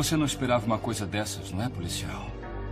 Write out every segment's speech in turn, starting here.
Você não esperava uma coisa dessas, não é, policial?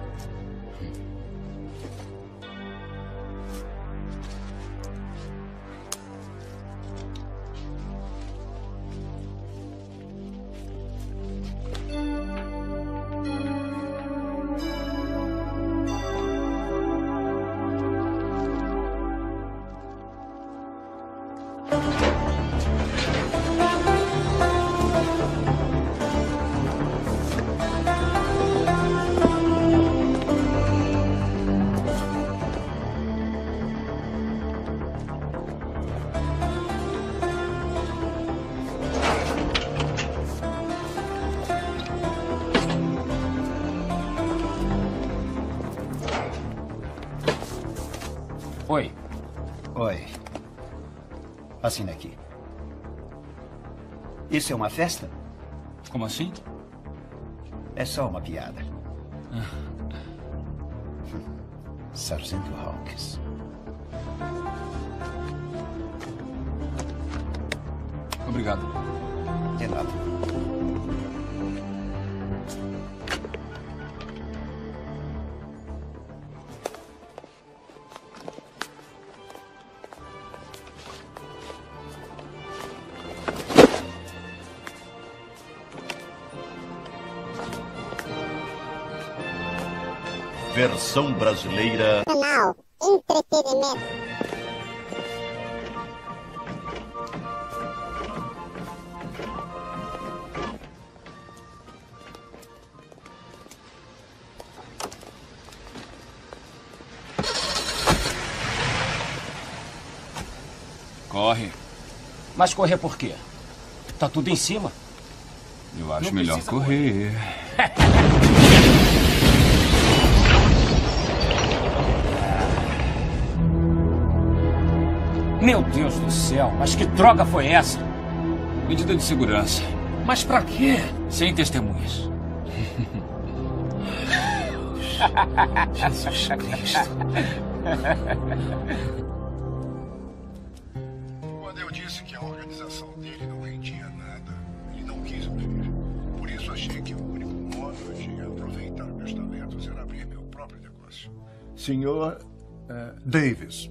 Oi. Oi. Assina aqui. Isso é uma festa? Como assim? É só uma piada. Sargento Hawkins. Obrigado. De nada. Versão brasileira. Canal Entretenimento. Corre. Mas correr por quê? Tá tudo em cima. Eu acho Não melhor precisa correr. Meu Deus do céu, mas que droga foi essa? Medida de segurança. Mas pra quê? Sem testemunhas. Jesus Cristo. Quando eu disse que a organização dele não rendia nada, ele não quis ouvir. Por isso achei que o único modo de aproveitar meus talentos era abrir meu próprio negócio. Senhor... Davis,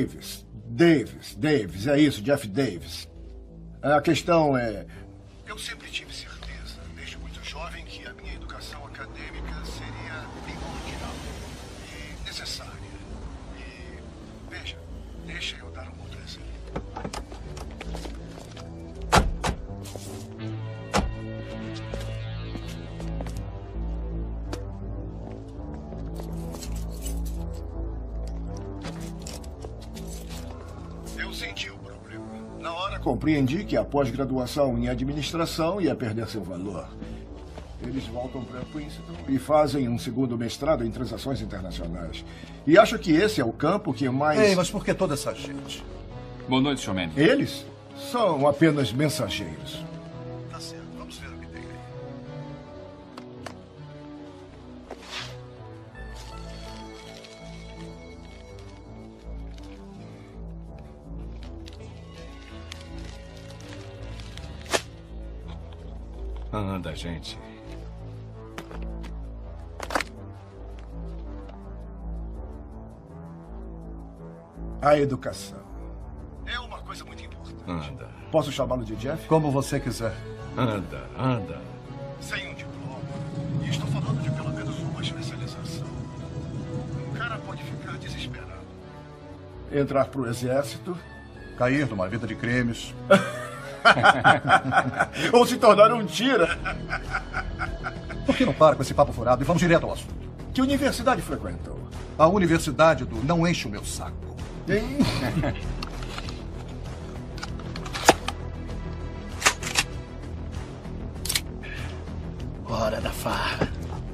é isso, Jeff Davis. A questão é... Eu sempre tive certeza, desde muito jovem, que a minha educação acadêmica seria primordial e necessária. E, veja, deixa eu dar um outro exemplo. Eu senti o problema. Na hora compreendi que a pós-graduação em administração ia perder seu valor. Eles voltam para Princeton e fazem um segundo mestrado em transações internacionais. E acho que esse é o campo que mais... Ei, mas por que toda essa gente? Boa noite, Showman. Eles são apenas mensageiros. Tá certo, vamos ver o que tem aí. Anda, gente. A educação. É uma coisa muito importante. Anda. Posso chamá-lo de Jeff? Como você quiser. Anda. Sem um diploma. E estou falando de pelo menos uma especialização. Um cara pode ficar desesperado. Entrar pro exército. Cair numa vida de crimes. Ou se tornar um tira. Por que não para com esse papo furado e vamos direto ao assunto? Que universidade frequentou? A universidade do não enche o meu saco. Hein? Hora da farra.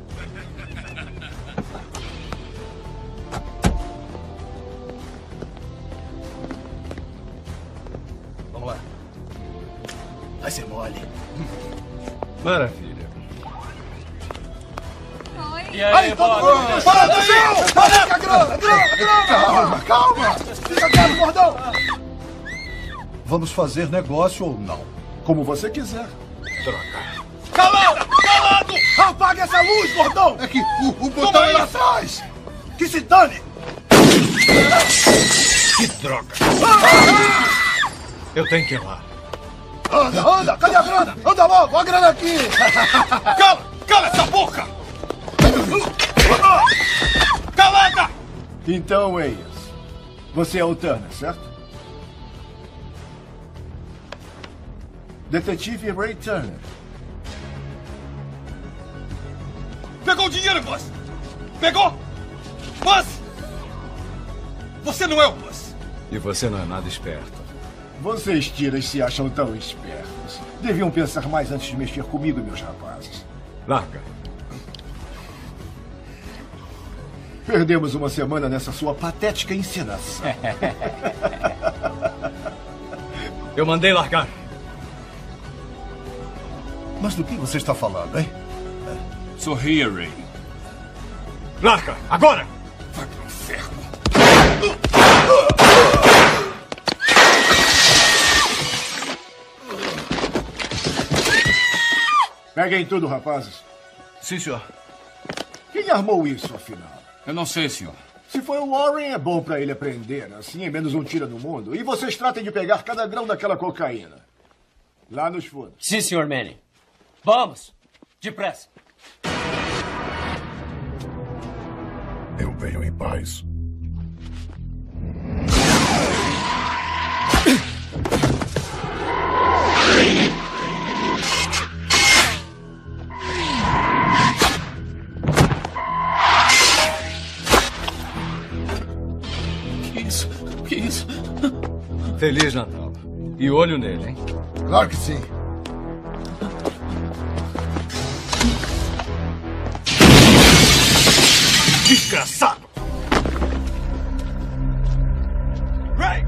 Vamos lá. Vai ser mole. Maravilha. E aí, Para, calma! Fica quieto, gordão! Vamos fazer negócio ou não? Como você quiser. Droga. Calado! Apague essa luz, gordão! É que o botão é lá atrás! Que se dane! Que droga! Eu tenho que ir lá. Anda! Cadê a grana? Anda logo! A grana aqui! Cala essa boca! Calada! Então, Weyes, você é o Turner, certo? Detetive Ray Turner. Pegou o dinheiro, Buzz! Pegou! Buzz! Você não é o Buzz! E você não é nada esperto. Vocês tiras se acham tão espertos. Deviam pensar mais antes de mexer comigo, meus rapazes. Larga. Perdemos uma semana nessa sua patética encenação. Eu mandei largar. Mas do que você está falando, hein? Sorria, Ray. Larga! Agora! Vai pro inferno. Peguem tudo, rapazes. Sim, senhor. Quem armou isso, afinal? Eu não sei, senhor. Se foi o Warren, é bom pra ele aprender. Assim é menos um tira no mundo. E vocês tratem de pegar cada grão daquela cocaína. Lá nos fundos. Sim, Sr. Manning. Vamos! Depressa! Eu venho em paz. Que isso? Feliz Natal. E olho nele, hein? Claro que sim. Desgraçado! Ray!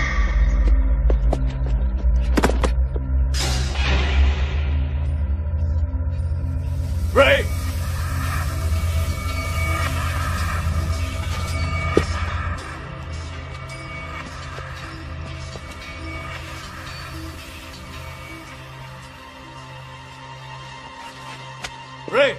Ray! Ray!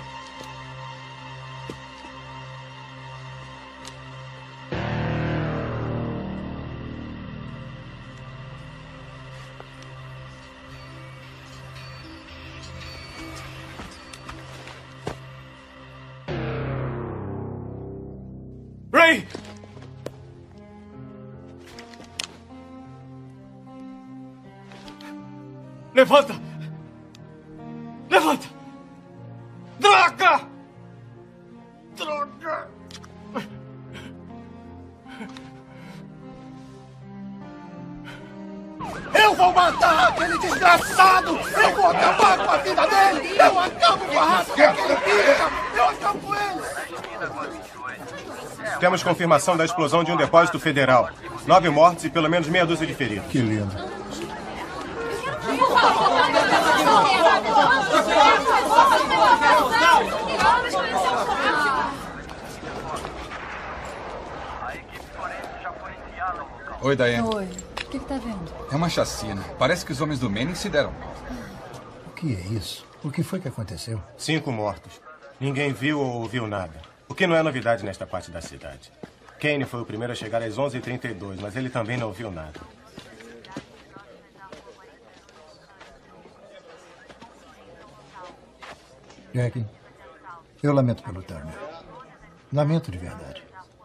Ray! Levanta! Levanta! Droga! Droga! Eu vou matar aquele desgraçado! Eu vou acabar com a vida dele! Eu acabo com a raça daquele bicha! Eu acabo com ele! Temos confirmação da explosão de um depósito federal. 9 mortes e pelo menos meia dúzia de feridos. Que lindo. Oi, Diane. Oi. O que tá vendo? É uma chacina. Parece que os homens do Manning se deram mal. O que é isso? O que foi que aconteceu? 5 mortos. Ninguém viu ou ouviu nada. O que não é novidade nesta parte da cidade. Kane foi o primeiro a chegar às 11h32, mas ele também não ouviu nada. Jack, eu lamento pelo Turner. Lamento de verdade.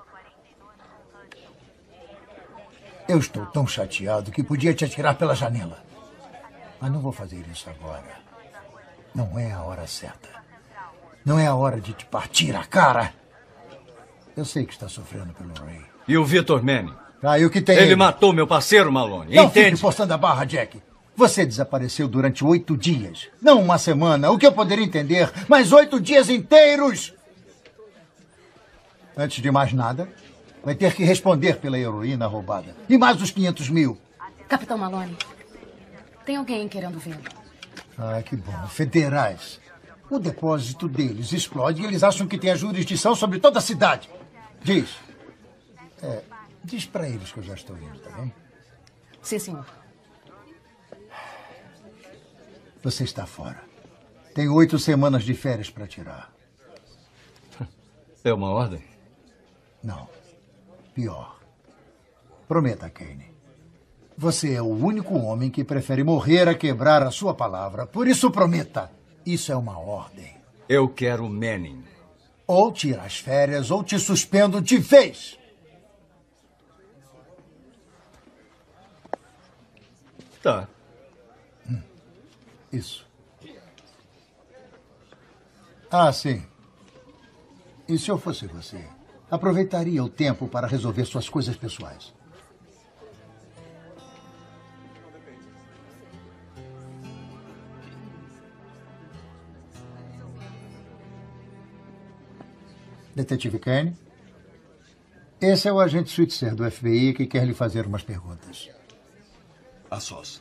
Eu estou tão chateado que podia te atirar pela janela. Mas não vou fazer isso agora. Não é a hora certa. Não é a hora de te partir a cara. Eu sei que está sofrendo pelo Ray. E o Victor Manning? Ah, e o que tem Ele matou meu parceiro, Malone. Não Entende? fique forçando a barra, Jack. Você desapareceu durante 8 dias. Não uma semana, o que eu poderia entender, mas 8 dias inteiros. Antes de mais nada, vai ter que responder pela heroína roubada. E mais os 500 mil. Capitão Malone, tem alguém querendo vê-lo. Ah, que bom. Federais. O depósito deles explode e eles acham que tem a jurisdição sobre toda a cidade. Diz. Diz pra eles que eu já estou indo, tá bem? Sim, senhor. Você está fora. Tem 8 semanas de férias para tirar. É uma ordem? Não. Pior. Prometa, Kane. Você é o único homem que prefere morrer a quebrar a sua palavra. Por isso, prometa. Isso é uma ordem. Eu quero Manning. Ou tira as férias, ou te suspendo de vez. Tá. Isso. Ah, sim. E se eu fosse você, aproveitaria o tempo para resolver suas coisas pessoais. Detetive Kane, esse é o agente Switzer do FBI que quer lhe fazer umas perguntas. A sós.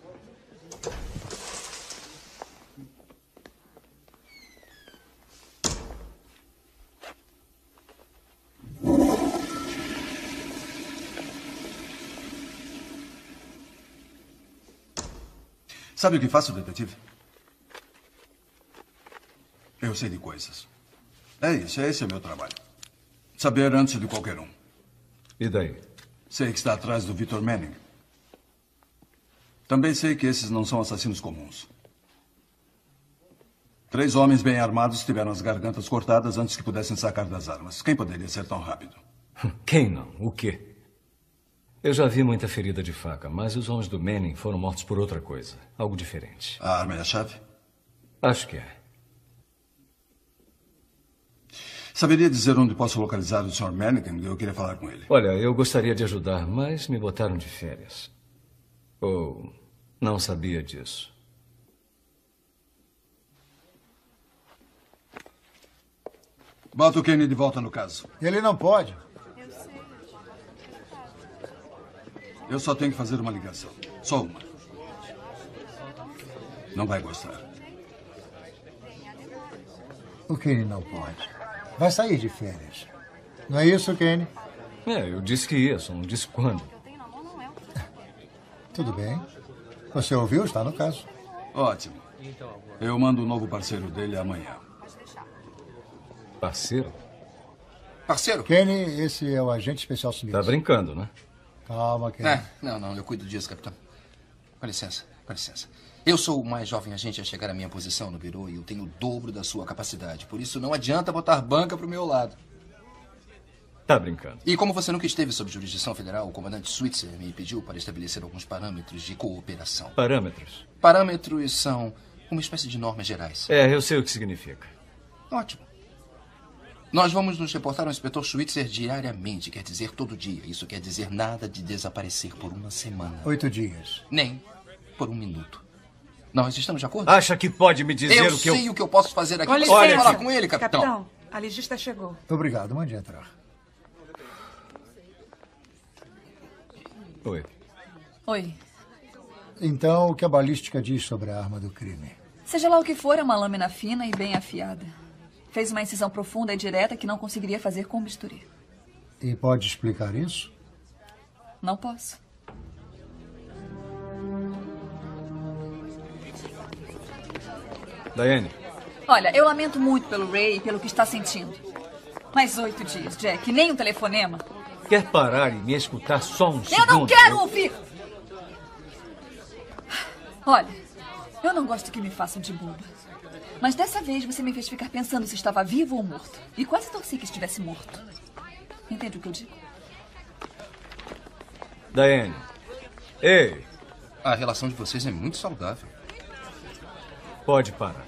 Sabe o que faço, detetive? Eu sei de coisas. É isso, esse é o meu trabalho. Saber antes de qualquer um. E daí? Sei que está atrás do Victor Manning. Também sei que esses não são assassinos comuns. 3 homens bem armados tiveram as gargantas cortadas antes que pudessem sacar das armas. Quem poderia ser tão rápido? Quem não? O quê? Eu já vi muita ferida de faca, mas os homens do Manning foram mortos por outra coisa. Algo diferente. A arma é a chave? Acho que é. Saberia dizer onde posso localizar o Sr. Manning? Eu queria falar com ele. Olha, eu gostaria de ajudar, mas me botaram de férias. Ou não sabia disso. Bota o Kenny de volta no caso. Ele não pode. Eu só tenho que fazer uma ligação. Só uma. Não vai gostar. O Kane não pode. Vai sair de férias. Não é isso, Kane? Eu disse que ia, só não disse quando. Tudo bem. Você ouviu? Está no caso. Ótimo. Eu mando um novo parceiro dele amanhã. Parceiro? Parceiro? Kane, esse é o agente especial Smith. Tá brincando, né? Calma, Kane. Não, eu cuido disso, capitão. Com licença. Eu sou o mais jovem agente a chegar à minha posição no birô e eu tenho o dobro da sua capacidade. Por isso, não adianta botar banca pro meu lado. Tá brincando. E como você nunca esteve sob jurisdição federal, o comandante Switzer me pediu para estabelecer alguns parâmetros de cooperação. Parâmetros? Parâmetros são uma espécie de normas gerais. Eu sei o que significa. Ótimo. Nós vamos nos reportar ao inspetor Switzer diariamente, quer dizer todo dia. Isso quer dizer nada de desaparecer por uma semana. 8 dias. Nem por um minuto. Nós estamos de acordo? Acha que pode me dizer o que eu... Eu sei o que eu posso fazer aqui. Olha, Você pode falar com ele, capitão. Capitão, a legista chegou. Obrigado, mande entrar. Oi. Então, o que a balística diz sobre a arma do crime? Seja lá o que for, é uma lâmina fina e bem afiada. Fez uma incisão profunda e direta que não conseguiria fazer com bisturi. E pode explicar isso? Não posso. Diane. Olha, eu lamento muito pelo Ray e pelo que está sentindo. Mas 8 dias, Jack, nem um telefonema. Quer parar e me escutar só um segundo? Eu não quero ouvir! Olha, eu não gosto que me façam de boba. Mas dessa vez você me fez ficar pensando se estava vivo ou morto. E quase torci que estivesse morto. Entende o que eu digo? Diane. Ei. A relação de vocês é muito saudável. Pode parar.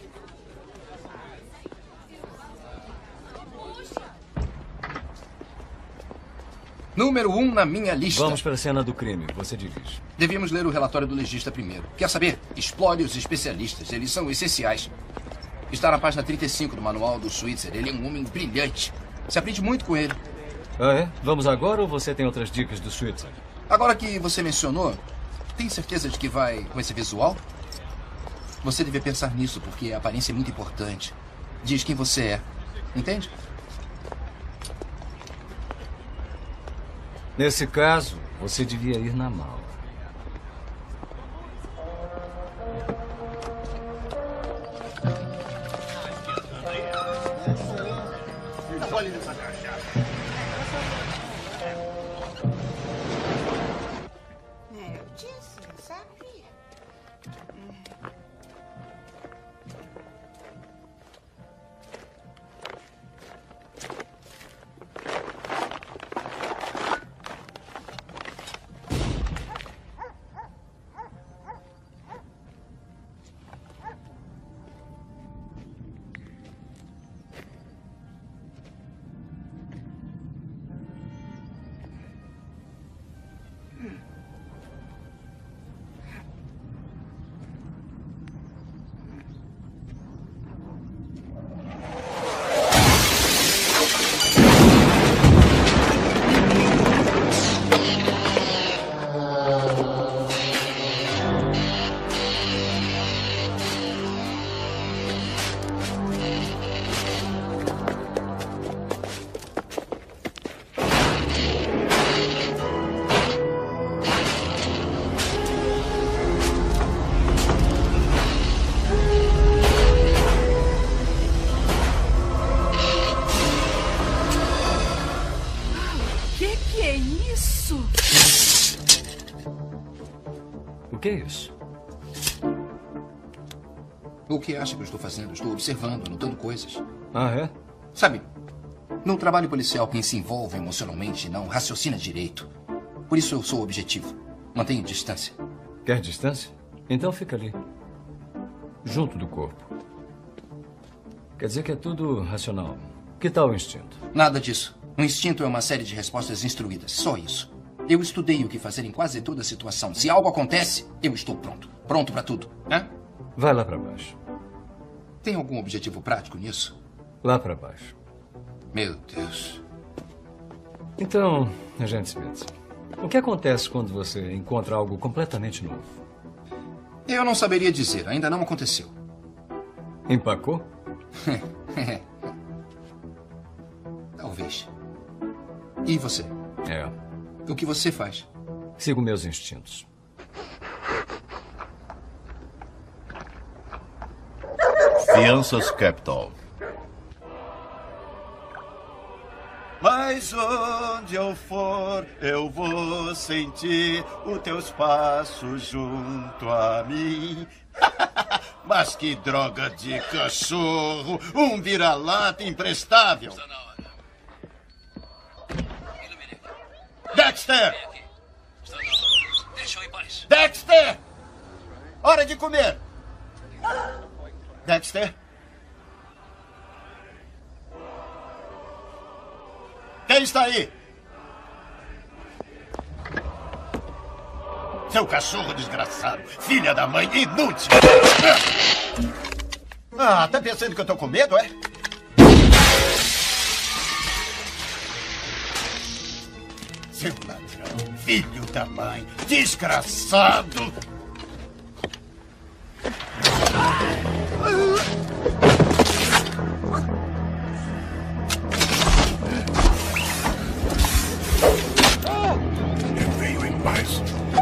Número 1 na minha lista. Vamos para a cena do crime. Você dirige. Devíamos ler o relatório do legista primeiro. Quer saber? Explore os especialistas. Eles são essenciais. Está na página 35 do manual do Switzer. Ele é um homem brilhante. Se aprende muito com ele. Ah, é? Vamos agora ou você tem outras dicas do Switzer? Agora que você mencionou, tem certeza de que vai com esse visual? Você deve pensar nisso, porque a aparência é muito importante. Diz quem você é. Entende? Nesse caso, você devia ir na mala. Eu disse, sabia. Que é isso? O que é isso? O que acha que eu estou fazendo? Estou observando, anotando coisas. Ah, é? Sabe, no trabalho policial, quem se envolve emocionalmente não raciocina direito. Por isso eu sou objetivo. Mantenho distância. Quer distância? Então fica ali. Junto do corpo. Quer dizer que é tudo racional. Que tal o instinto? Nada disso. O instinto é uma série de respostas instruídas. Só isso. Eu estudei o que fazer em quase toda situação. Se algo acontece, eu estou pronto. Pronto para tudo. Hã? Vai lá para baixo. Tem algum objetivo prático nisso? Lá para baixo. Meu Deus. Então, agente Smith, o que acontece quando você encontra algo completamente novo? Eu não saberia dizer. Ainda não aconteceu. Empacou? Talvez. E você? É. O que você faz? Sigo meus instintos. Fianças Capital. Mas onde eu for, eu vou sentir os teus passos junto a mim. Mas que droga de cachorro! Um vira-lata imprestável! Dexter! Deixa eu em paz. Dexter! Hora de comer! Dexter? Quem está aí? Seu cachorro desgraçado. Filha da mãe inútil. Ah, tá pensando que eu tô com medo, é? Seu ladrão. Filho da mãe. Desgraçado. Eu venho em paz.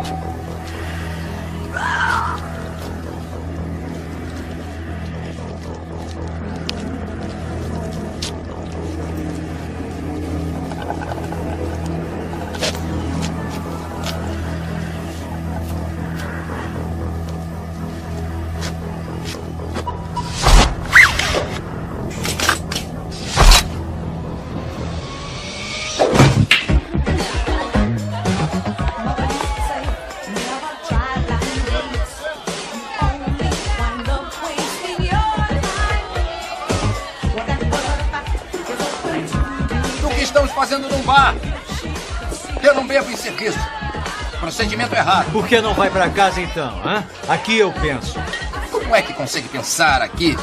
Fazendo num bar. Eu não bebo em serviço. Procedimento errado. Por que não vai para casa então, hã? Aqui eu penso. Como é que consegue pensar aqui?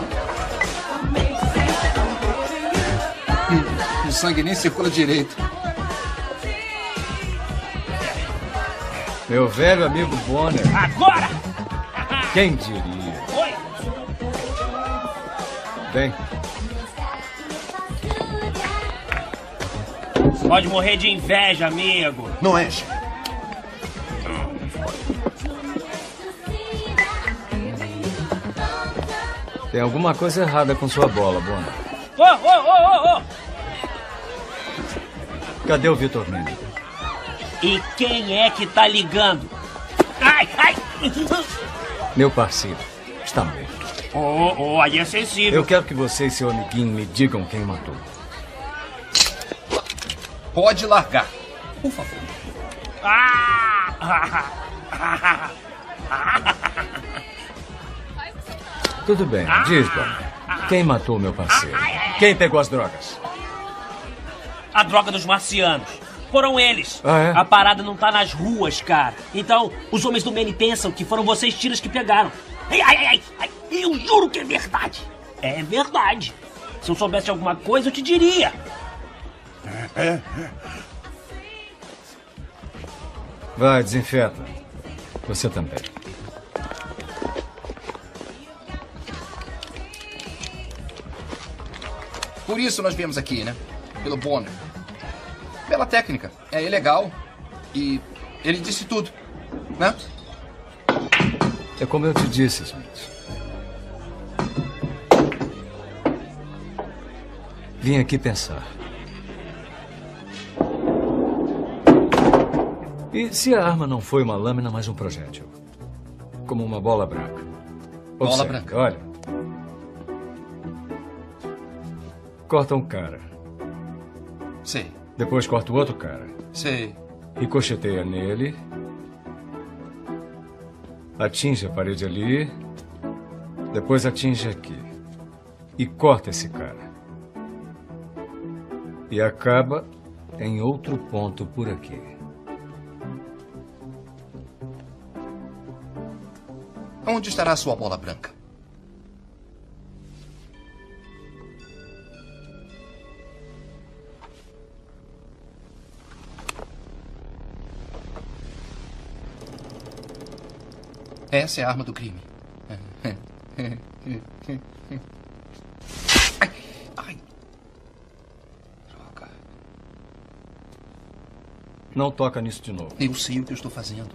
O sangue nem circula direito. Meu velho amigo Bonner. Agora! Quem diria? Oi! Bem, pode morrer de inveja, amigo. Não enche. tem alguma coisa errada com sua bola, Bonner. Ô! Cadê o Vitor Mendes? E quem é que tá ligando? Ai, ai! Meu parceiro está morto. Oh, aí é sensível. Eu quero que você e seu amiguinho me digam quem matou. Pode largar, por favor. Tudo bem, diz, Bonnie. Quem matou meu parceiro? Quem pegou as drogas? A droga dos marcianos. Foram eles. Ah, é? A parada não tá nas ruas, cara. Então, os homens do Manny pensam que foram vocês tiras que pegaram. Ai, ai, ai, ai. Eu juro que é verdade. É verdade. Se eu soubesse alguma coisa, eu te diria. Vai, desinfeta. Você também. Por isso nós viemos aqui, né? Pelo Bonner. Pela técnica. É ilegal. E ele disse tudo, né? É como eu te disse, Smith. Vim aqui pensar. E se a arma não foi uma lâmina, mas um projétil? Como uma bola branca. Bola branca. Olha. Corta um cara. Sei. Depois corta o outro cara. Sei. Ricocheteia nele. Atinge a parede ali. Depois atinge aqui. E corta esse cara. E acaba em outro ponto por aqui. Onde estará a sua bola branca? Essa é a arma do crime. Ai, ai. Droga. Não toca nisso de novo. Eu sei o que eu estou fazendo.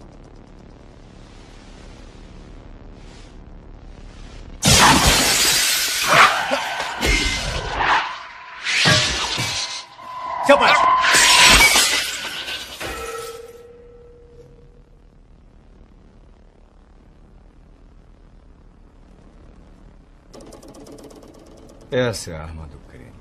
Seu pai! Essa é a arma do crime.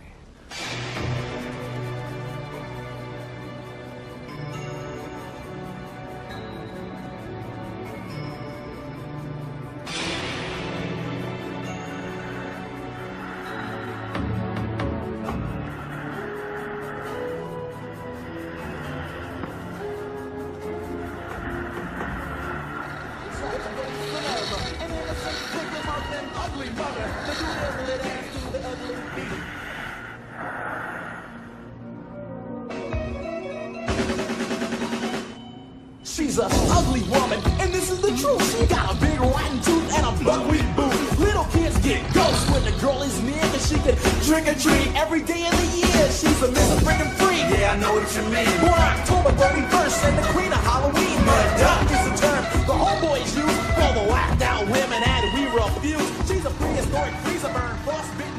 She's a ugly woman, and this is the truth. She got a big rotten tooth and a buckwheat boot. Little kids get ghosts when the girl is near, cause she can trick or treat every day of the year. She's a Mr. Freaking Freak. Yeah, I know what you mean. Born October 31st and the queen of Halloween. But duck is the term the homeboys use for the whacked out women, and we refuse. She's a prehistoric freezer burn, frostbitten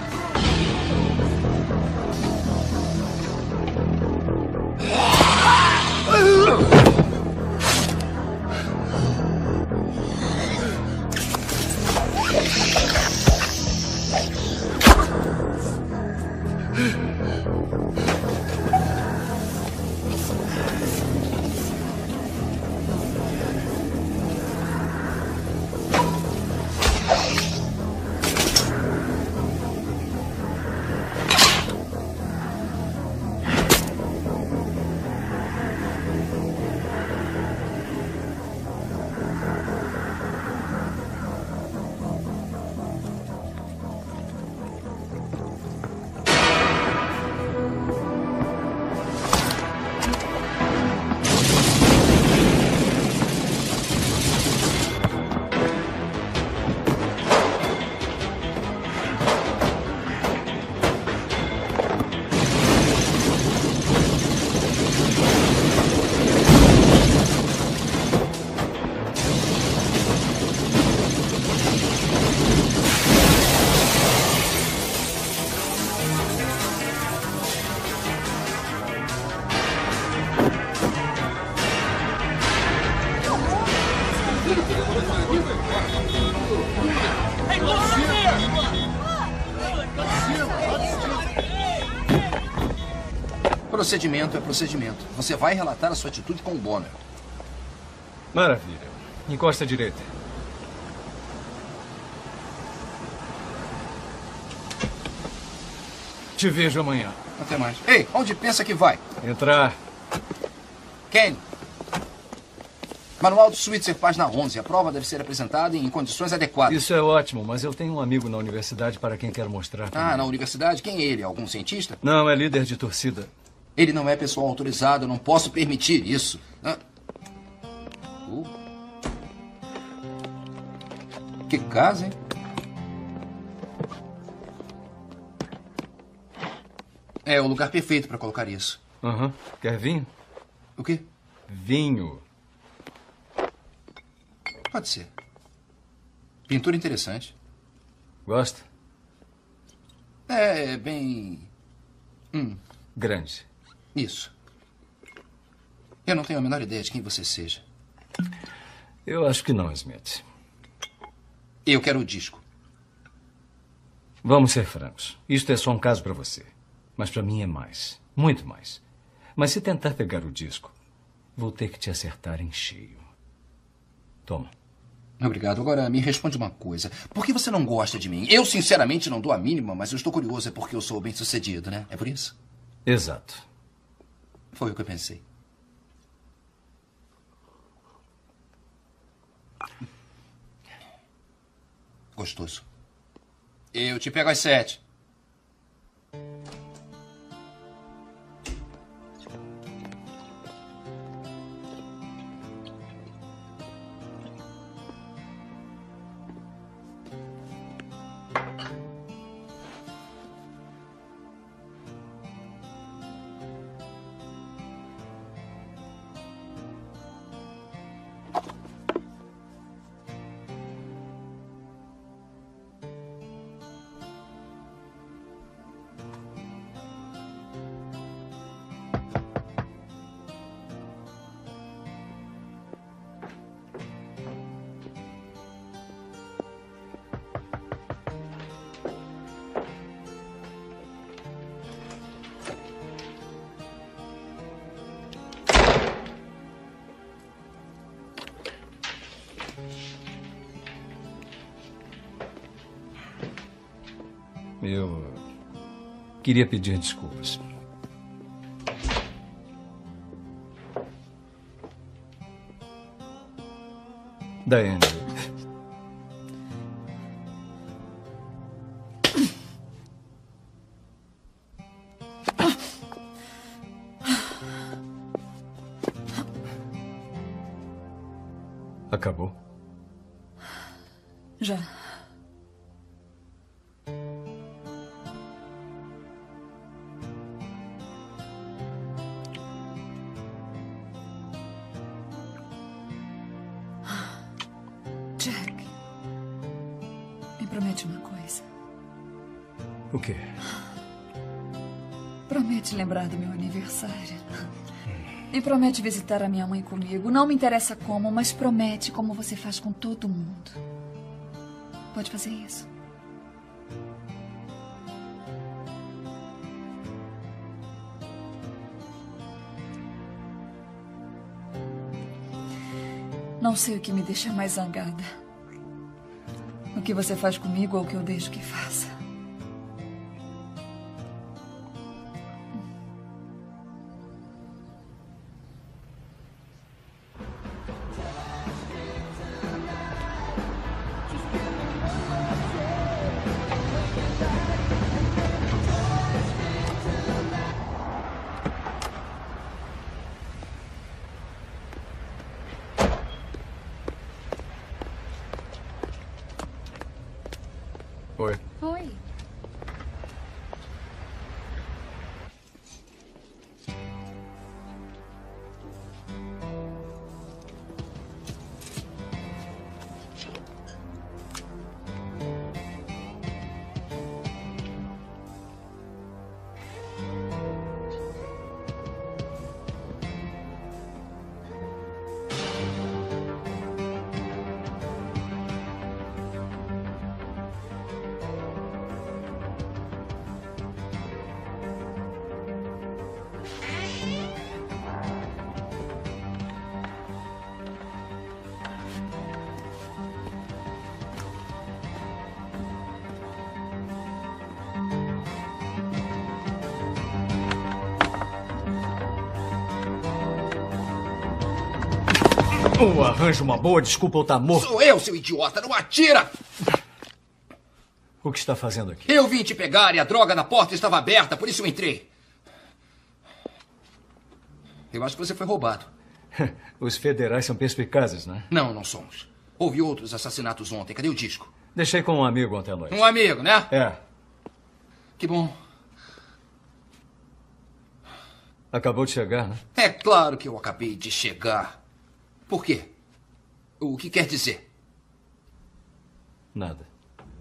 Procedimento é procedimento. Você vai relatar a sua atitude com o Bonner. Maravilha. Encosta à direita. Te vejo amanhã. Até mais. Ei, onde pensa que vai? Entrar. Kenny. Manual do Switzer, página 11. A prova deve ser apresentada em condições adequadas. Isso é ótimo, mas eu tenho um amigo na universidade para quem quero mostrar também. Ah, na universidade? Quem é ele? Algum cientista? Não, é líder de torcida. Ele não é pessoal autorizado, eu não posso permitir isso. Que casa, hein? É o lugar perfeito para colocar isso. Aham. Quer vinho? O quê? Vinho. Pode ser. Pintura interessante. Gosta? É bem... Grande. Isso. Eu não tenho a menor ideia de quem você seja. Eu acho que não, Smith. Eu quero o disco. Vamos ser francos. Isto é só um caso para você. Mas para mim é mais. Muito mais. Mas se tentar pegar o disco, vou ter que te acertar em cheio. Toma. Obrigado. Agora, me responde uma coisa. Por que você não gosta de mim? Eu, sinceramente, não dou a mínima, mas eu estou curioso. É porque eu sou bem-sucedido, né? É por isso? Exato. Foi o que eu pensei. Gostoso. Eu te pego às 7. Eu queria pedir desculpas. Diane. Acabou? Já. Jack, me promete uma coisa. O quê? Promete lembrar do meu aniversário. E promete visitar a minha mãe comigo. Não me interessa como, mas promete como você faz com todo mundo. Pode fazer isso? Não sei o que me deixa mais zangada. O que você faz comigo ou o que eu deixo que faça. Oi. Oi. Ou arranja uma boa desculpa ou tá morto. Sou eu, seu idiota! Não atira! O que está fazendo aqui? Eu vim te pegar e a droga na porta estava aberta, por isso eu entrei. Eu acho que você foi roubado. Os federais são perspicazes, né? Não, não somos. Houve outros assassinatos ontem. Cadê o disco? Deixei com um amigo ontem à noite. Um amigo, né? É. Que bom. Acabou de chegar, né? É claro que eu acabei de chegar. Por quê? O que quer dizer? Nada.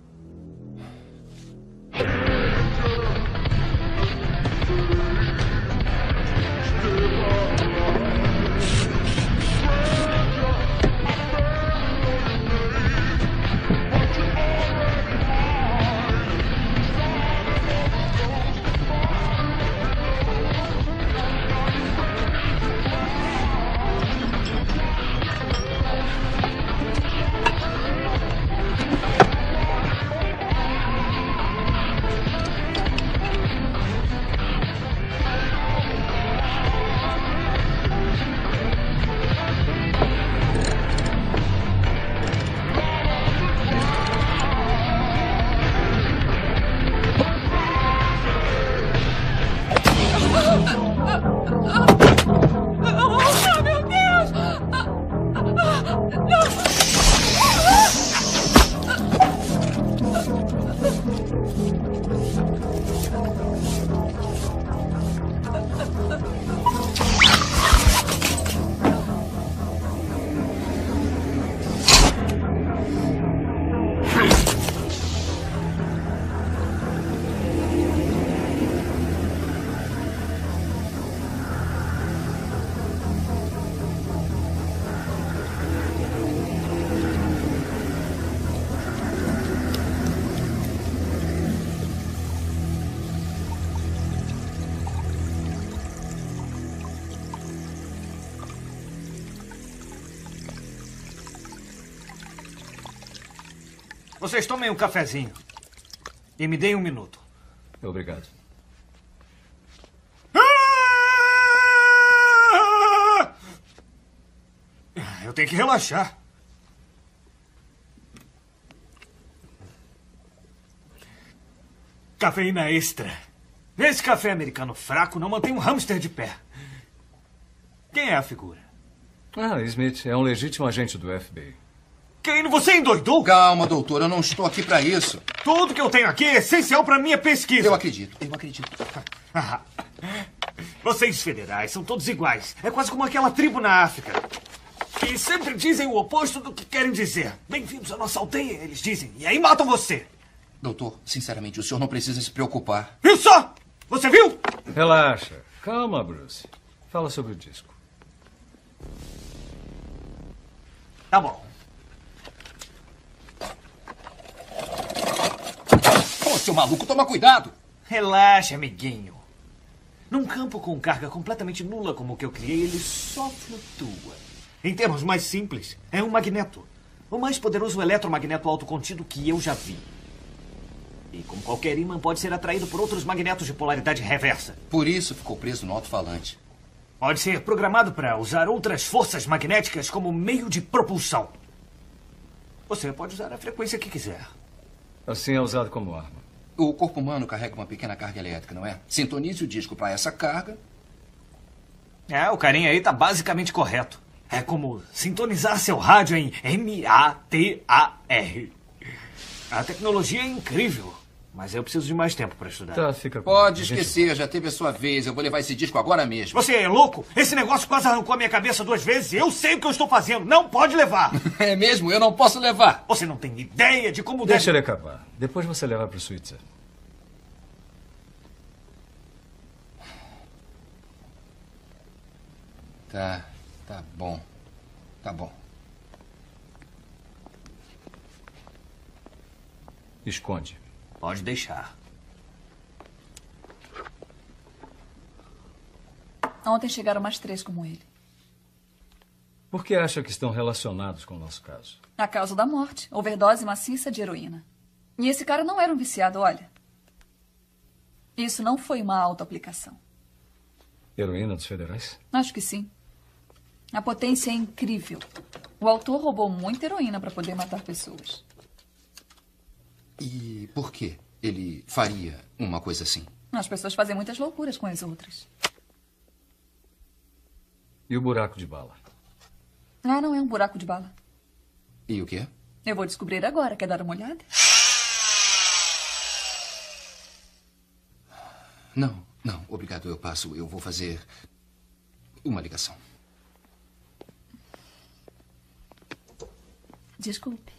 Vocês tomem um cafezinho. E me deem 1 minuto. Obrigado. Eu tenho que relaxar. Cafeína extra. Esse café americano fraco não mantém um hamster de pé. Quem é a figura? Ah, Smith é um legítimo agente do FBI. Kane, você endoidou? Calma, doutor, eu não estou aqui para isso. Tudo que eu tenho aqui é essencial para minha pesquisa. Eu acredito. Vocês federais são todos iguais. É quase como aquela tribo na África. E sempre dizem o oposto do que querem dizer. Bem-vindos à nossa aldeia, eles dizem. E aí matam você. Doutor, sinceramente, o senhor não precisa se preocupar. Viu só? Você viu? Relaxa. Calma, Bruce. Fala sobre o disco. Tá bom. Ô, seu maluco, toma cuidado. Relaxa, amiguinho. Num campo com carga completamente nula como o que eu criei, ele só flutua. Em termos mais simples, é um magneto. O mais poderoso eletromagneto autocontido que eu já vi. E como qualquer ímã pode ser atraído por outros magnetos de polaridade reversa. Por isso ficou preso no alto-falante. Pode ser programado para usar outras forças magnéticas como meio de propulsão. Você pode usar a frequência que quiser. Assim é usado como arma. O corpo humano carrega uma pequena carga elétrica, não é? Sintonize o disco para essa carga. O carinha aí tá basicamente correto. É como sintonizar seu rádio em MATAR. A tecnologia é incrível, mas eu preciso de mais tempo para estudar. Tá, fica com Pode esquecer, já teve a sua vez. Eu vou levar esse disco agora mesmo. Você é louco? Esse negócio quase arrancou a minha cabeça 2 vezes. Eu sei o que eu estou fazendo. Não pode levar. É mesmo? Eu não posso levar. Você não tem ideia de como Deixa ele acabar. Depois você leva para o Switzer. Tá bom. Tá bom. Esconde. Pode deixar. Ontem chegaram mais 3 como ele. Por que acha que estão relacionados com o nosso caso? A causa da morte. Overdose maciça de heroína. E esse cara não era um viciado, olha. Isso não foi uma autoaplicação. Heroína dos federais? Acho que sim. A potência é incrível. O autor roubou muita heroína para poder matar pessoas. E por que ele faria uma coisa assim? As pessoas fazem muitas loucuras com as outras. E o buraco de bala? Ah, não é um buraco de bala. E o quê? Eu vou descobrir agora. Quer dar uma olhada? Não, obrigado, eu passo. Eu vou fazer uma ligação. Desculpe.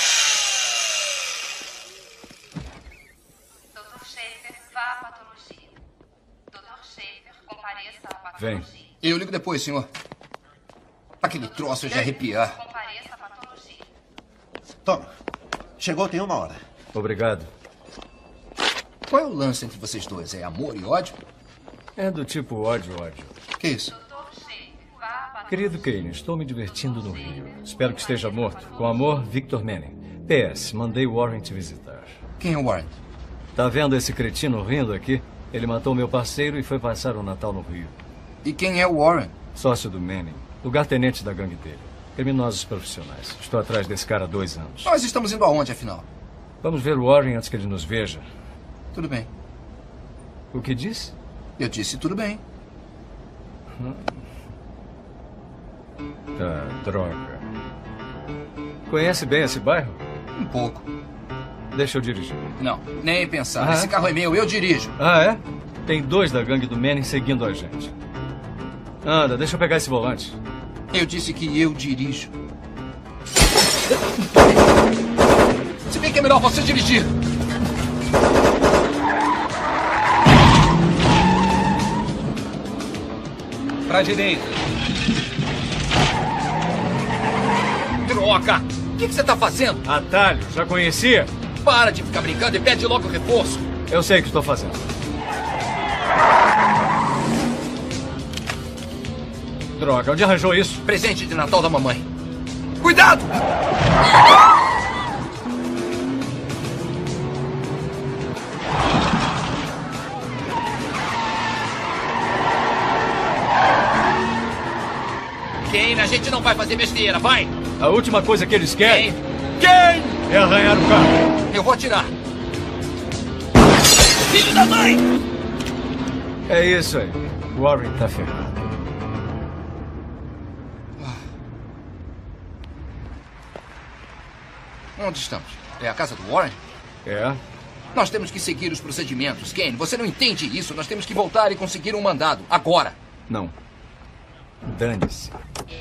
Dr. Schaefer, vá à patologia. Dr. Schaefer, compareça à patologia. Vem. Eu ligo depois, senhor. Aquele troço de arrepiar. Compareça à patologia. Toma. Chegou tem 1 hora. Obrigado. Qual é o lance entre vocês dois? É amor e ódio? É do tipo ódio. Que isso? Querido Kane, estou me divertindo no Rio. Espero que esteja morto. Com amor, Victor Manning. PS, mandei Warren te visitar. Quem é o Warren? Tá vendo esse cretino rindo aqui? Ele matou meu parceiro e foi passar o Natal no Rio. E quem é o Warren? Sócio do Manning. Lugar-tenente da gangue dele. Criminosos profissionais. Estou atrás desse cara há 2 anos. Nós estamos indo aonde, afinal? Vamos ver o Warren antes que ele nos veja. Tudo bem. O que disse? Eu disse tudo bem. Tá, droga. Conhece bem esse bairro? Um pouco. Deixa eu dirigir. Não, nem pensar. Ah, Esse carro é meu, eu dirijo. Ah, é? Tem 2 da gangue do Manning seguindo a gente. Anda, deixa eu pegar esse volante. Eu disse que eu dirijo. Se bem que é melhor você dirigir. Pra direita. Droga! O que você tá fazendo? Atalho, já conhecia? Para de ficar brincando e pede logo o reforço. Eu sei o que estou fazendo. Droga, onde arranjou isso? Presente de Natal da mamãe. Cuidado! Kane, a gente não vai fazer besteira, vai! A última coisa que eles querem... Kane! É arranhar o carro. Eu vou atirar. Filho da mãe! É isso aí. Warren tá ferrado. Onde estamos? É a casa do Warren? É. Nós temos que seguir os procedimentos. Kane, você não entende isso. Nós temos que voltar e conseguir um mandado. Agora. Não. Dane-se.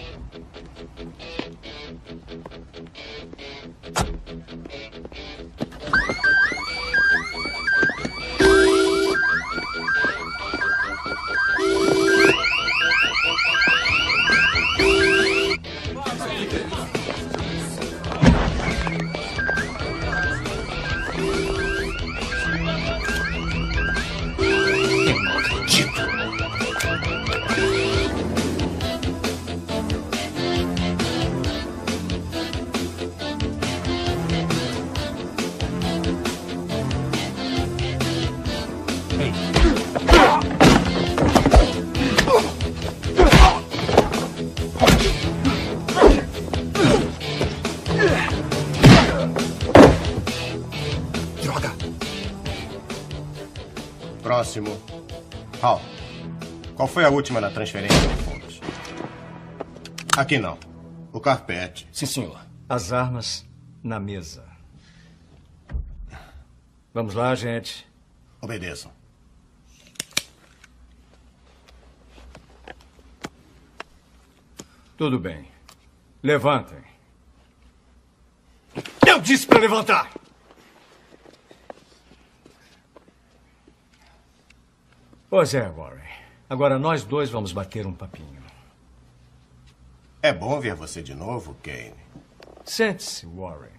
Próximo. Hal, qual foi a última na transferência de fundos? Aqui não. O carpete. Sim, senhor. As armas na mesa. Vamos lá, gente. Obedeçam. Tudo bem. Levantem. Eu disse para levantar! Pois é, Warren. Agora nós dois vamos bater um papinho. É bom ver você de novo, Kane. Sente-se, Warren.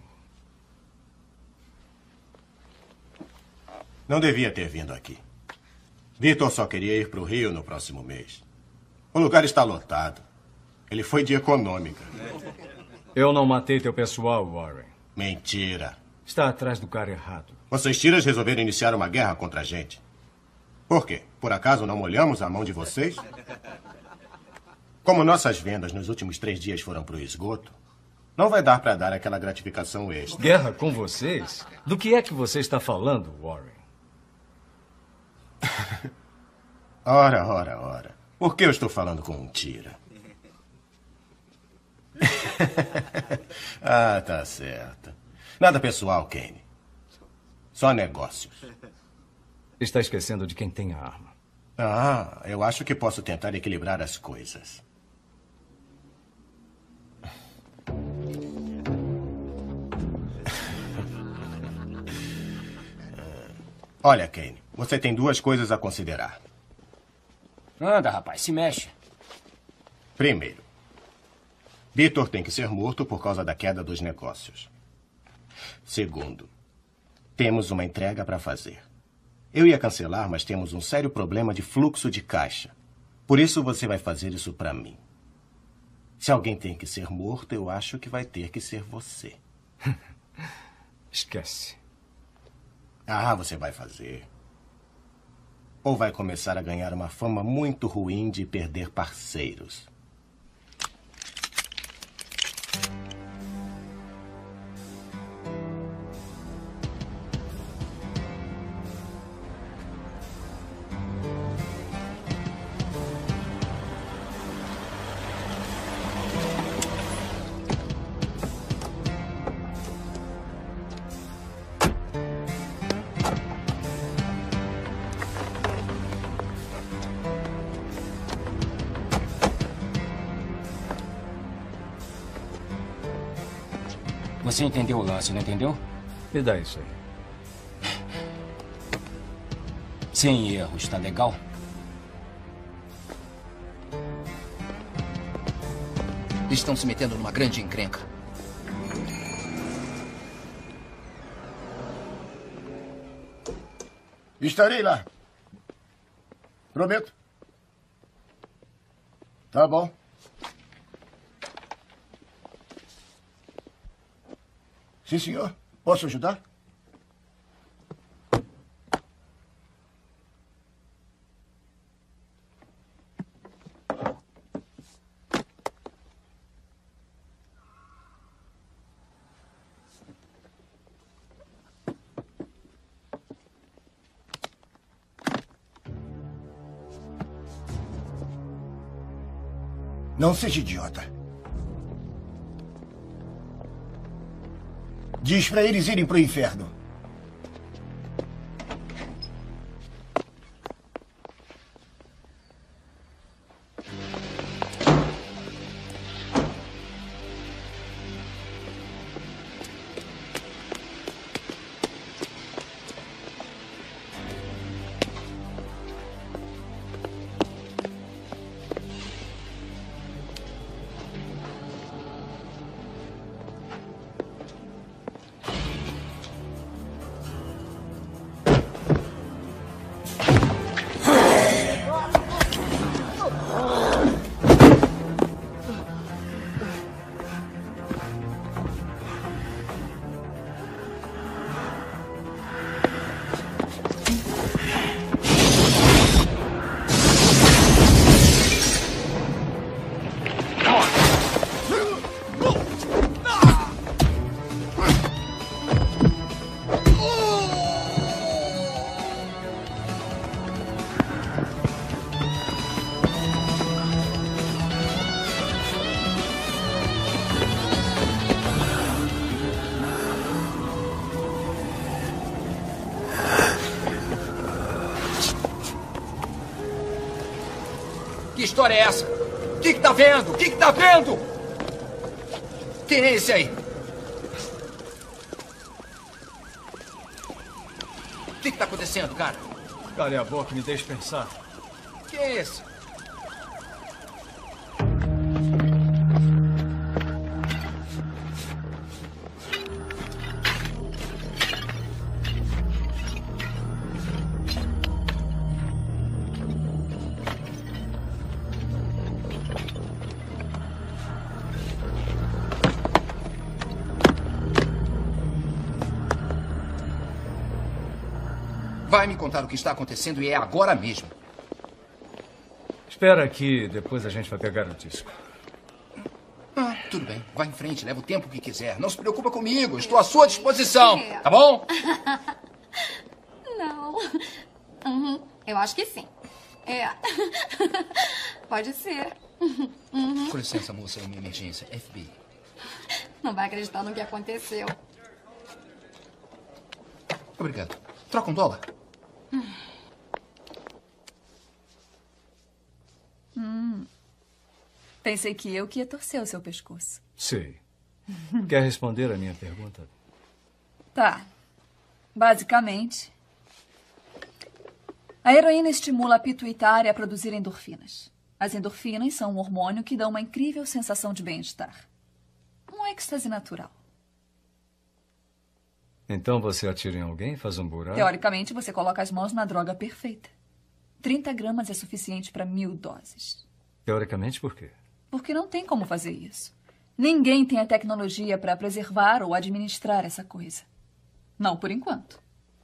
Não devia ter vindo aqui. Victor só queria ir para o Rio no próximo mês. O lugar está lotado. Ele foi de econômica. Eu não matei teu pessoal, Warren. Mentira. Está atrás do cara errado. Vocês tiras resolveram iniciar uma guerra contra a gente. Por quê? Por acaso não molhamos a mão de vocês? Como nossas vendas nos últimos 3 dias foram pro esgoto, não vai dar para dar aquela gratificação extra. Guerra com vocês? Do que é que você está falando, Warren? Ora. Por que eu estou falando com um tira? Ah, tá certo. Nada pessoal, Kane. Só negócios. Está esquecendo de quem tem a arma. Ah, eu acho que posso tentar equilibrar as coisas. Olha, Kane, você tem 2 coisas a considerar. Anda, rapaz, se mexe. Primeiro, Victor tem que ser morto por causa da queda dos negócios. Segundo, temos uma entrega para fazer. Eu ia cancelar, mas temos um sério problema de fluxo de caixa. Por isso você vai fazer isso para mim. Se alguém tem que ser morto, eu acho que vai ter que ser você. Esquece. Ah, você vai fazer. Ou vai começar a ganhar uma fama muito ruim de perder parceiros. Você entendeu o lance, não entendeu? Me dá isso aí. Sem erros, tá legal? Estão se metendo numa grande encrenca. Estarei lá. Prometo. Tá bom. Sim, senhor. Posso ajudar? Não seja idiota. Diz pra eles irem pro inferno. Que história é essa? O que tá vendo? O que tá vendo? Quem é esse aí? O que tá acontecendo, cara? Cale a boca e me deixe pensar. Quem é esse? Vai me contar o que está acontecendo e é agora mesmo. Espera aqui, depois a gente vai pegar o disco. Ah, tudo bem. Vá em frente, leva o tempo que quiser. Não se preocupa comigo. Estou à sua disposição. Tá bom? Não. Eu acho que sim. É. Pode ser. Com licença, moça. É uma emergência. FBI. Não vai acreditar no que aconteceu. Obrigado. Troca $1. Pensei que eu que ia torcer o seu pescoço. Sei. Quer responder a minha pergunta? Tá. Basicamente, a heroína estimula a pituitária a produzir endorfinas. As endorfinas são um hormônio que dá uma incrível sensação de bem-estar. Um êxtase natural. Então você atira em alguém, faz um buraco? Teoricamente, você coloca as mãos na droga perfeita. 30 gramas é suficiente para 1000 doses. Teoricamente, por quê? Porque não tem como fazer isso. Ninguém tem a tecnologia para preservar ou administrar essa coisa. Não por enquanto.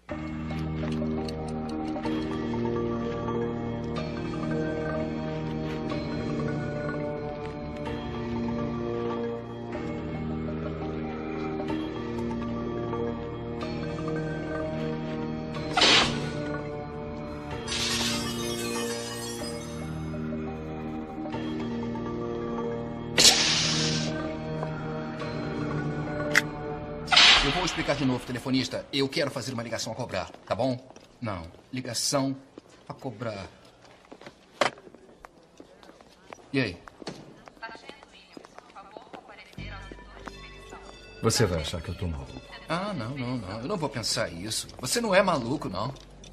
Eu vou explicar de novo, telefonista. Eu quero fazer uma ligação a cobrar, tá bom? Não, ligação a cobrar. E aí? Você vai achar que eu tô maluco. Ah, não. Eu não vou pensar isso. Você não é maluco, não.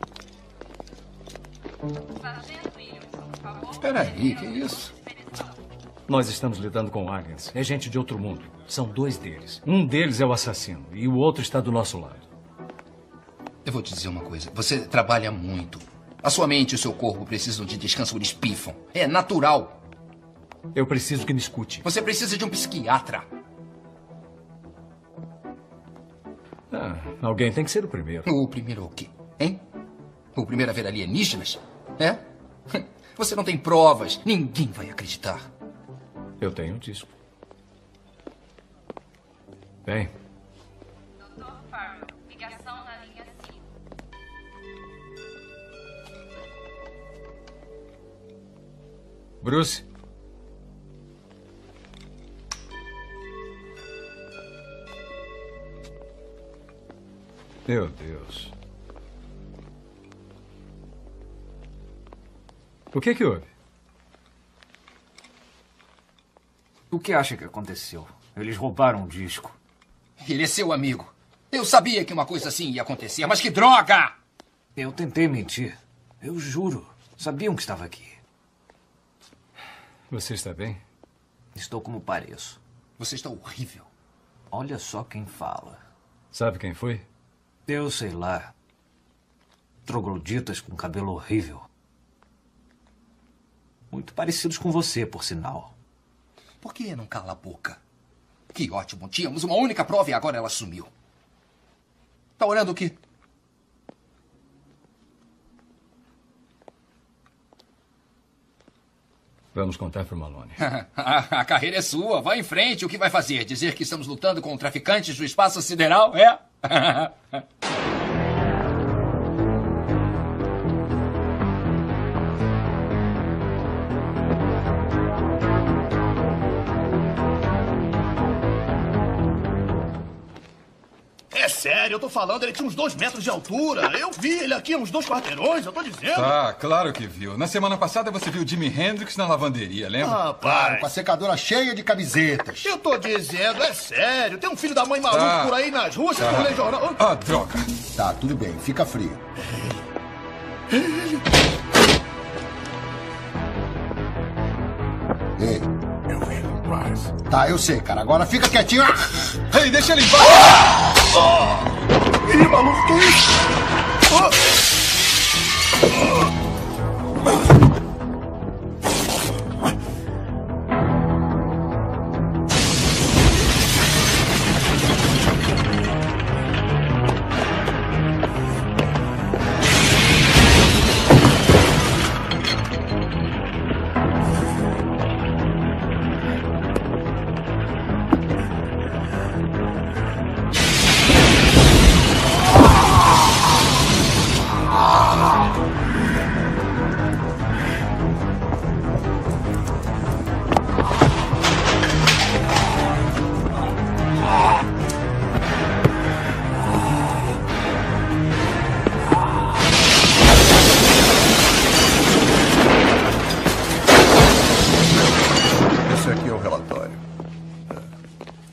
Peraí, que isso? Nós estamos lidando com aliens. É gente de outro mundo. São 2 deles. Um deles é o assassino e o outro está do nosso lado. Eu vou te dizer uma coisa. Você trabalha muito. A sua mente e o seu corpo precisam de descanso, eles pifam. É natural. Eu preciso que me escute. Você precisa de um psiquiatra. Alguém tem que ser o primeiro. O primeiro o quê? Hein? O primeiro a ver alienígenas? É? Você não tem provas. Ninguém vai acreditar. Eu tenho um disco. Bem. Dr. Farrell, ligação na linha 5. Bruce? Meu Deus. O que houve? O que acha que aconteceu? Eles roubaram o disco. Ele é seu amigo. Eu sabia que uma coisa assim ia acontecer, mas que droga! Eu tentei mentir. Eu juro. Sabiam que estava aqui. Você está bem? Estou como pareço. Você está horrível. Olha só quem fala. Sabe quem foi? Eu sei lá. Trogloditas com cabelo horrível. Muito parecidos com você, por sinal. Por que não cala a boca? Que ótimo. Tínhamos uma única prova e agora ela sumiu. Tá olhando o quê? Vamos contar para o Malone. A carreira é sua. Vá em frente. O que vai fazer? Dizer que estamos lutando com traficantes do espaço sideral? É? É sério, eu tô falando, ele tinha uns 2 metros de altura. Eu vi ele aqui uns 2 quarteirões, eu tô dizendo. Tá, claro que viu. Na semana passada você viu Jimi Hendrix na lavanderia, lembra? Ah, Claro, com a secadora cheia de camisetas. Eu tô dizendo, é sério. Tem um filho da mãe maluco por aí nas ruas, você não lê jornal. Ah, droga. Tá, tudo bem, fica frio. Ei. Eu vi o Price. Tá, eu sei, cara. Agora fica quietinho. Ei, deixa ele embaixo! Ih, maluco, que isso?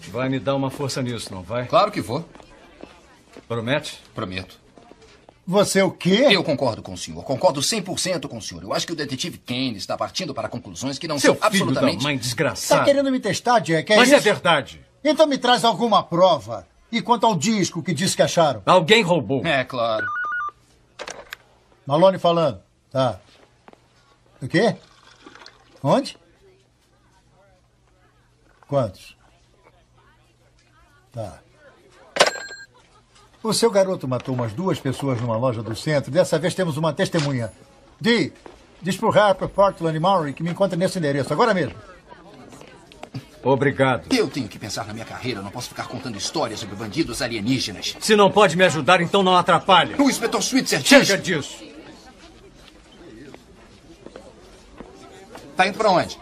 Vai me dar uma força nisso, não vai? Claro que vou. Promete? Prometo. Você o quê? Eu concordo com o senhor. Concordo 100% com o senhor. Eu acho que o detetive Kane está partindo para conclusões que não Seu são absolutamente... filho da mãe desgraçado. Tá querendo me testar, Jack? Mas isso? é verdade. Então me traz alguma prova. E quanto ao disco que diz que acharam? Alguém roubou. É, claro. Malone falando. Tá. O quê? Onde? Quantos? Tá. O seu garoto matou umas 2 pessoas numa loja do centro. Dessa vez temos uma testemunha. Diz pro Harper, Portland e Maury que me encontre nesse endereço, agora mesmo. Obrigado. Eu tenho que pensar na minha carreira. Eu não posso ficar contando histórias sobre bandidos alienígenas. Se não pode me ajudar, então não atrapalhe. O inspetor Switzer diz... Chega disso. Tá indo pra onde?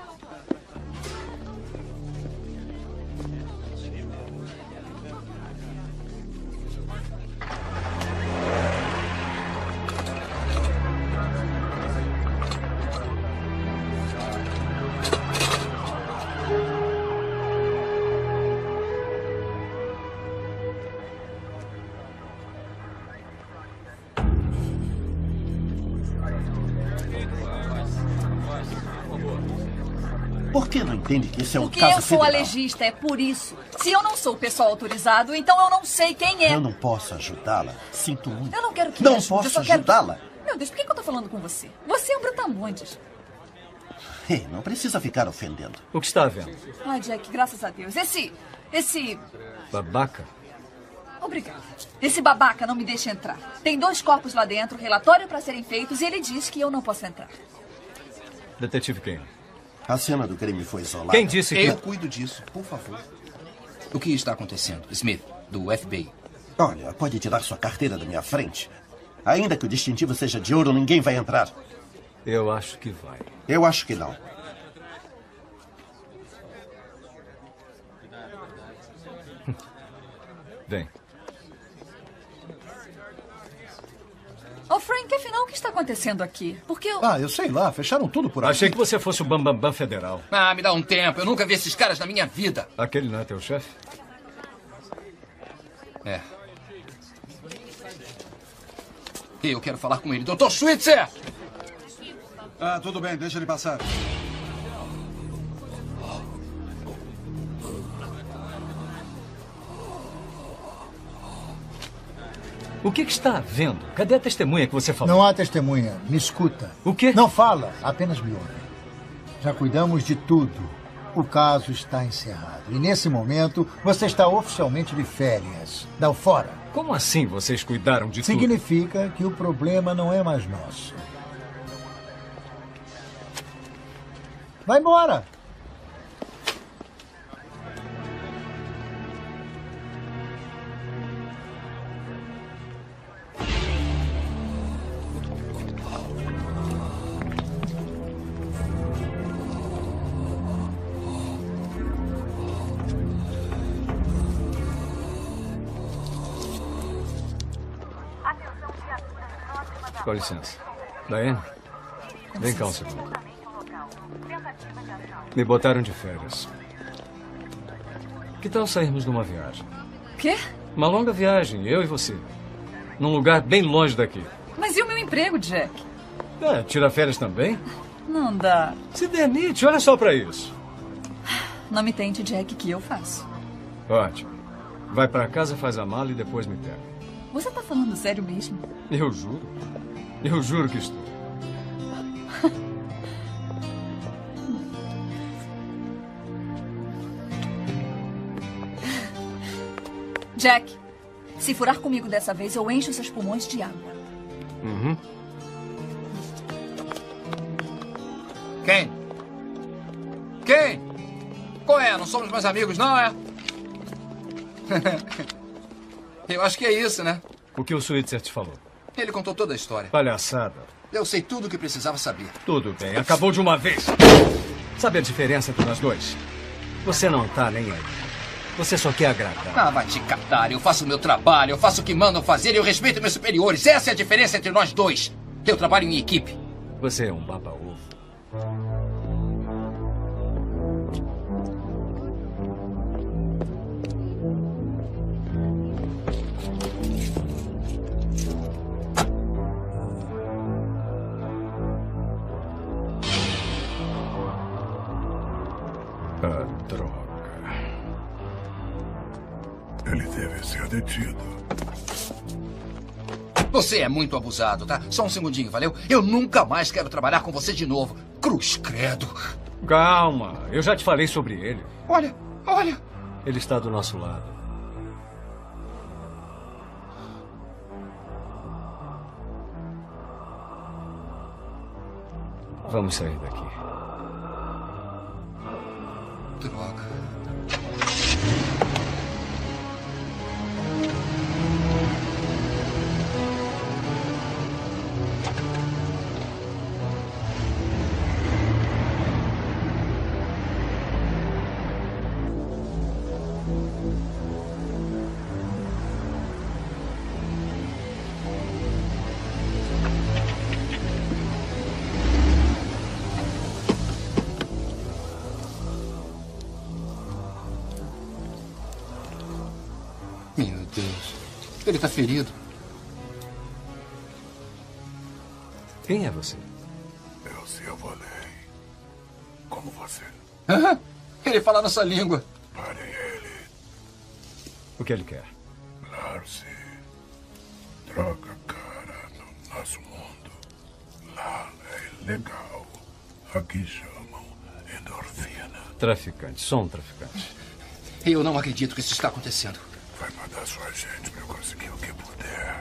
Por que não entende que esse é um Porque caso eu sou federal? alegista, é por isso. Se eu não sou o pessoal autorizado, então eu não sei quem é. Eu não posso ajudá-la. Sinto muito. Eu não quero que Não me ajude, eu posso só quero... ajudá-la. Meu Deus, por que eu tô falando com você? Você é um brutamontes. Ei, não precisa ficar ofendendo. O que está havendo? Ai, Jack, graças a Deus. Esse... Babaca? Obrigada. Esse babaca não me deixa entrar. Tem 2 corpos lá dentro, relatório para serem feitos, e ele diz que eu não posso entrar. Detetive Kane. A cena do crime foi isolada. Quem disse que... Eu cuido disso, por favor. O que está acontecendo? Smith, do FBI. Olha, pode tirar sua carteira da minha frente. Ainda que o distintivo seja de ouro, ninguém vai entrar. Eu acho que vai. Eu acho que não. Vem. Ô, Frank, afinal, o que está acontecendo aqui? Porque eu... Ah, eu sei lá. Fecharam tudo por aí. Achei que você fosse o Bambambam Federal. Ah, me dá um tempo. Eu nunca vi esses caras na minha vida. Aquele não é teu chefe? É. Eu quero falar com ele. Dr. Switzer! Ah, tudo bem. Deixa ele passar. O que está havendo? Cadê a testemunha que você falou? Não há testemunha. Me escuta. O quê? Não fala, apenas me ouve. Já cuidamos de tudo. O caso está encerrado. E nesse momento, você está oficialmente de férias. Dá fora. Como assim vocês cuidaram de tudo? Significa que o problema não é mais nosso. Vai embora. Com licença. Diane, vem cá um segundo. Me botaram de férias. Que tal sairmos numa viagem? Quê? Uma longa viagem, eu e você. Num lugar bem longe daqui. Mas e o meu emprego, Jack? É, tira férias também? Não dá. Se demite, olha só pra isso. Não me tente, Jack, que eu faço. Ótimo. Vai pra casa, faz a mala e depois me pega. Você tá falando sério mesmo? Eu juro. Eu juro que estou. Jack, se furar comigo dessa vez, eu encho seus pulmões de água. Uhum. Quem? Quem? Qual é? Não somos mais amigos, não é? Eu acho que é isso, né? O que o Switzer te falou? Ele contou toda a história. Palhaçada. Eu sei tudo o que precisava saber. Tudo bem, acabou de uma vez. Sabe a diferença entre nós dois? Você não tá nem aí. Você só quer agradar. Ah, vai te catar. Eu faço o meu trabalho, eu faço o que mandam fazer e eu respeito meus superiores. Essa é a diferença entre nós dois. Eu trabalho em equipe. Você é um baba-ovo. Ah, droga. Ele deve ser detido. Você é muito abusado, tá? Só um segundinho, valeu? Eu nunca mais quero trabalhar com você de novo. Cruz credo. Calma, eu já te falei sobre ele. Olha. Ele está do nosso lado. Vamos sair daqui. Droga. Meu Deus. Ele tá ferido. Quem é você? Eu Silverlane. Como você? Hã? Ele fala nossa língua. Parem ele. O que ele quer? Larcy. Droga, cara, no nosso mundo. Lá é ilegal. Aqui chamam endorfina. Traficante, só um traficante. Eu não acredito que isso está acontecendo. Vai mandar sua gente pra eu conseguir o que puder.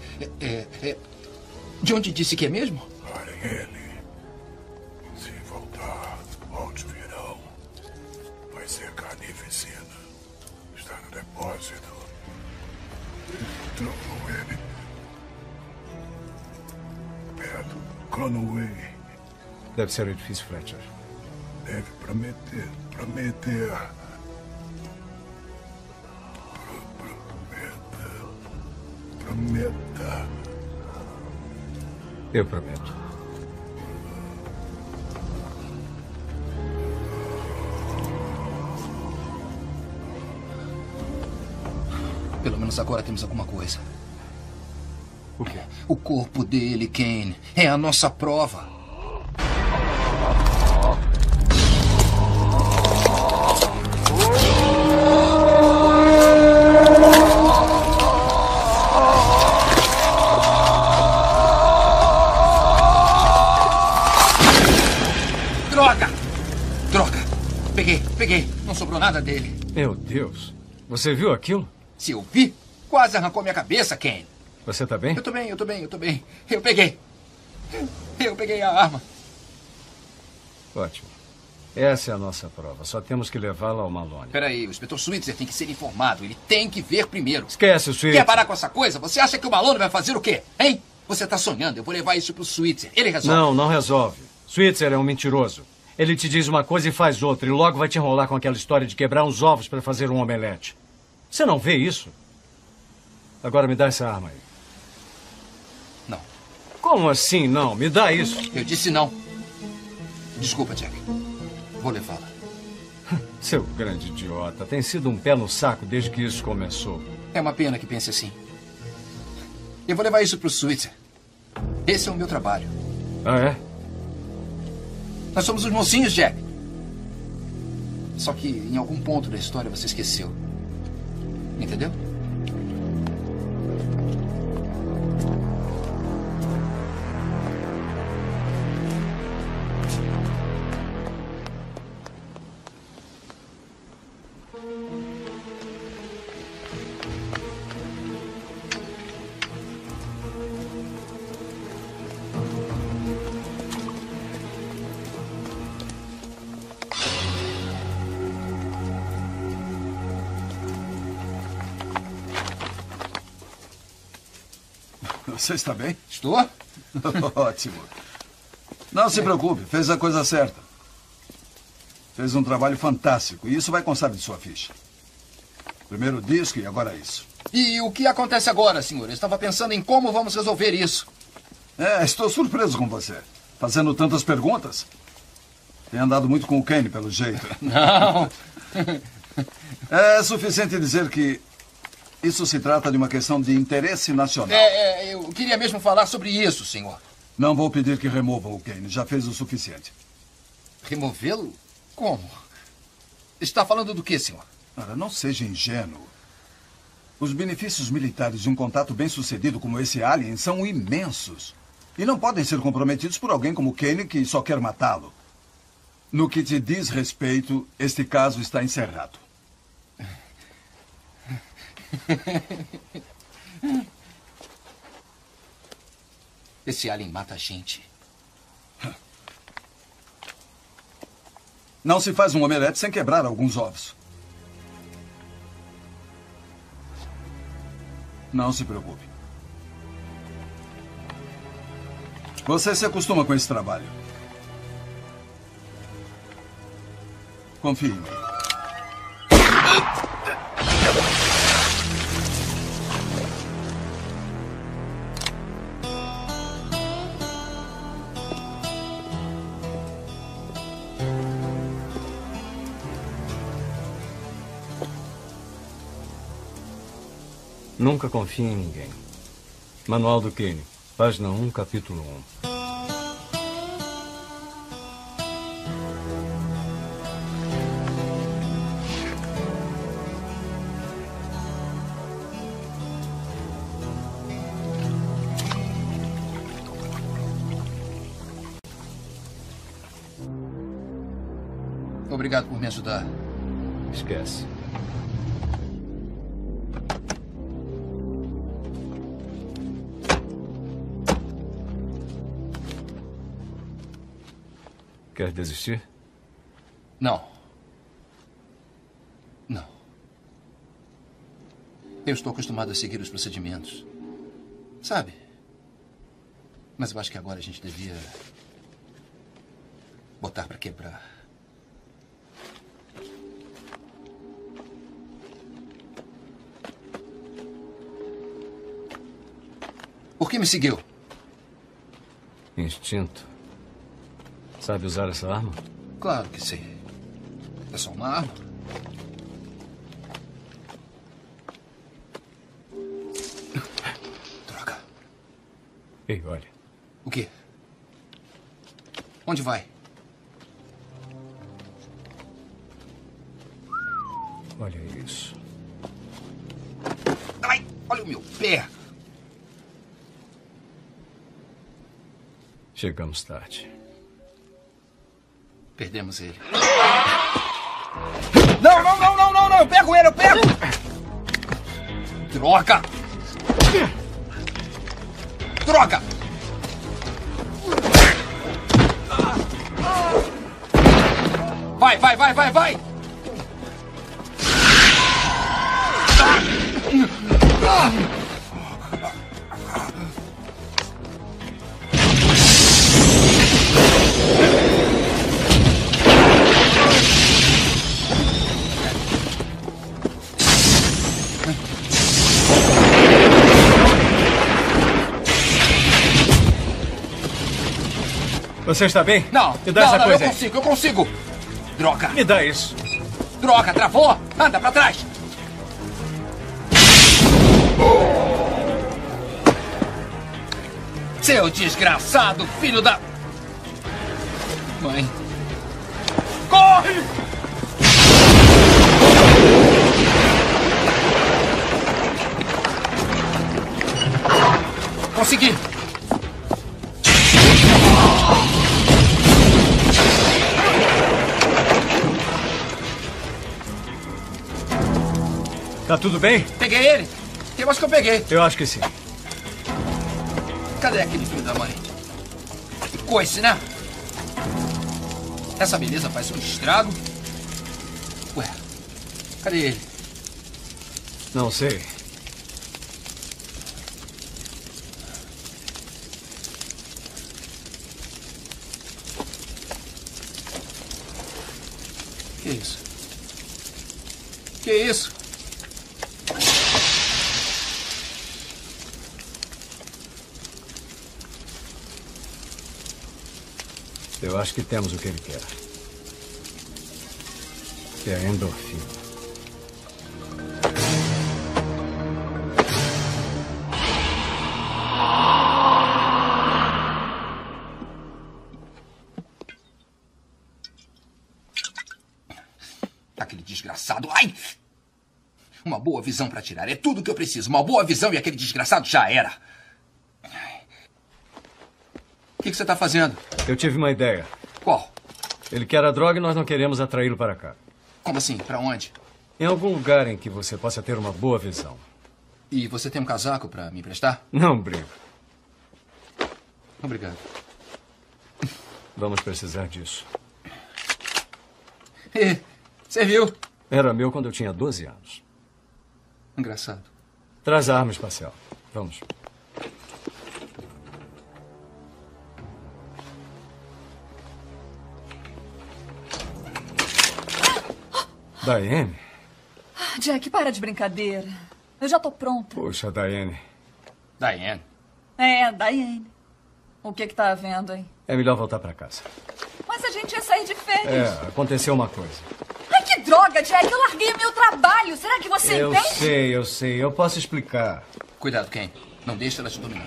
De onde disse que é mesmo? Parem ele. Se voltar, volte virão. Vai ser carnificina. Está no depósito. Trocou ele. Perto. Conway. Deve ser o edifício Fletcher. Deve prometer. Prometa. Eu prometo. Pelo menos agora temos alguma coisa. O quê? O corpo dele, Kane. É a nossa prova. Droga! Peguei. Não sobrou nada dele. Meu Deus. Você viu aquilo? Se eu vi, quase arrancou minha cabeça, Kane. Você tá bem? Eu tô bem. Eu peguei a arma. Ótimo. Essa é a nossa prova. Só temos que levá-la ao Malone. Peraí, o inspetor Switzer tem que ser informado. Ele tem que ver primeiro. Esquece o Switzer. Quer parar com essa coisa? Você acha que o Malone vai fazer o quê? Hein? Você tá sonhando. Eu vou levar isso pro Switzer. Ele resolve. Não resolve. Switzer é um mentiroso. Ele te diz uma coisa e faz outra. E logo vai te enrolar com aquela história de quebrar uns ovos para fazer um omelete. Você não vê isso? Agora me dá essa arma aí. Não. Como assim não? Me dá isso. Eu disse não. Desculpa, Jack. Vou levá-la. Seu grande idiota. Tem sido um pé no saco desde que isso começou. É uma pena que pense assim. Eu vou levar isso pro Switzer. Esse é o meu trabalho. Ah, é? Nós somos os mocinhos, Jack. Só que em algum ponto da história você esqueceu. Entendeu? Você está bem? Estou. Ótimo. Não se preocupe, fez a coisa certa. Fez um trabalho fantástico e isso vai constar de sua ficha. Primeiro disco e agora isso. E o que acontece agora, senhor? Eu estava pensando em como vamos resolver isso. Estou surpreso com você. Fazendo tantas perguntas. Tem andado muito com o Kane, pelo jeito. Não. É suficiente dizer que isso se trata de uma questão de interesse nacional. Eu queria mesmo falar sobre isso, senhor. Não vou pedir que removam o Kane. Já fez o suficiente. Removê-lo? Como? Está falando do que, senhor? Ora, não seja ingênuo. Os benefícios militares de um contato bem-sucedido como esse alien são imensos. E não podem ser comprometidos por alguém como Kane que só quer matá-lo. No que te diz respeito, este caso está encerrado. Esse alien mata a gente. Não se faz um omelete sem quebrar alguns ovos. Não se preocupe. Você se acostuma com esse trabalho. Confie em mim. Nunca confie em ninguém. Manual do Kane, página 1, capítulo 1. Obrigado por me ajudar. Esquece. Quer desistir? Não. Não. Eu estou acostumado a seguir os procedimentos. Sabe? Mas eu acho que agora a gente devia botar para quebrar. Por que me seguiu? Instinto. Sabe usar essa arma? Claro que sei. É só uma arma. Droga. Ei, olha. O quê? Onde vai? Olha isso. Ai, olha o meu pé. Chegamos tarde. Perdemos ele. Não, não, não, não, não, não! Eu pego ele, eu pego! Droga! Droga! Vai, vai, vai, vai, vai! Você está bem? Não, me dá essa não, coisa eu aí. consigo, eu consigo. Droga. Me dá isso. Droga, travou? Anda pra trás. Seu desgraçado, filho da... Mãe. Corre! Consegui. Tá tudo bem? Peguei ele. Eu acho que eu peguei. Eu acho que sim. Cadê aquele filho da mãe? Que coice, né? Essa beleza faz um estrago. Ué, cadê ele? Não sei. Que isso? Que isso? Eu acho que temos o que ele quer. Que é a endorfina. Aquele desgraçado. Ai! Uma boa visão para atirar. É tudo que eu preciso. Uma boa visão e aquele desgraçado já era. O que você está fazendo? Eu tive uma ideia. Qual? Ele quer a droga e nós não queremos atraí-lo para cá. Como assim? Para onde? Em algum lugar em que você possa ter uma boa visão. E você tem um casaco para me emprestar? Não brinco. Obrigado. Vamos precisar disso. E, você viu? Era meu quando eu tinha 12 anos. Engraçado. Traz a arma espacial. Vamos. Diane? Jack, para de brincadeira. Eu já tô pronta. Poxa, Diane. Diane? É, Diane. O que tá havendo, hein? É melhor voltar para casa. Mas a gente ia sair de férias. Aconteceu uma coisa. Ai, que droga, Jack. Eu larguei meu trabalho. Será que você entende? Eu sei. Eu posso explicar. Cuidado, Ken. Não deixe ela te dominar.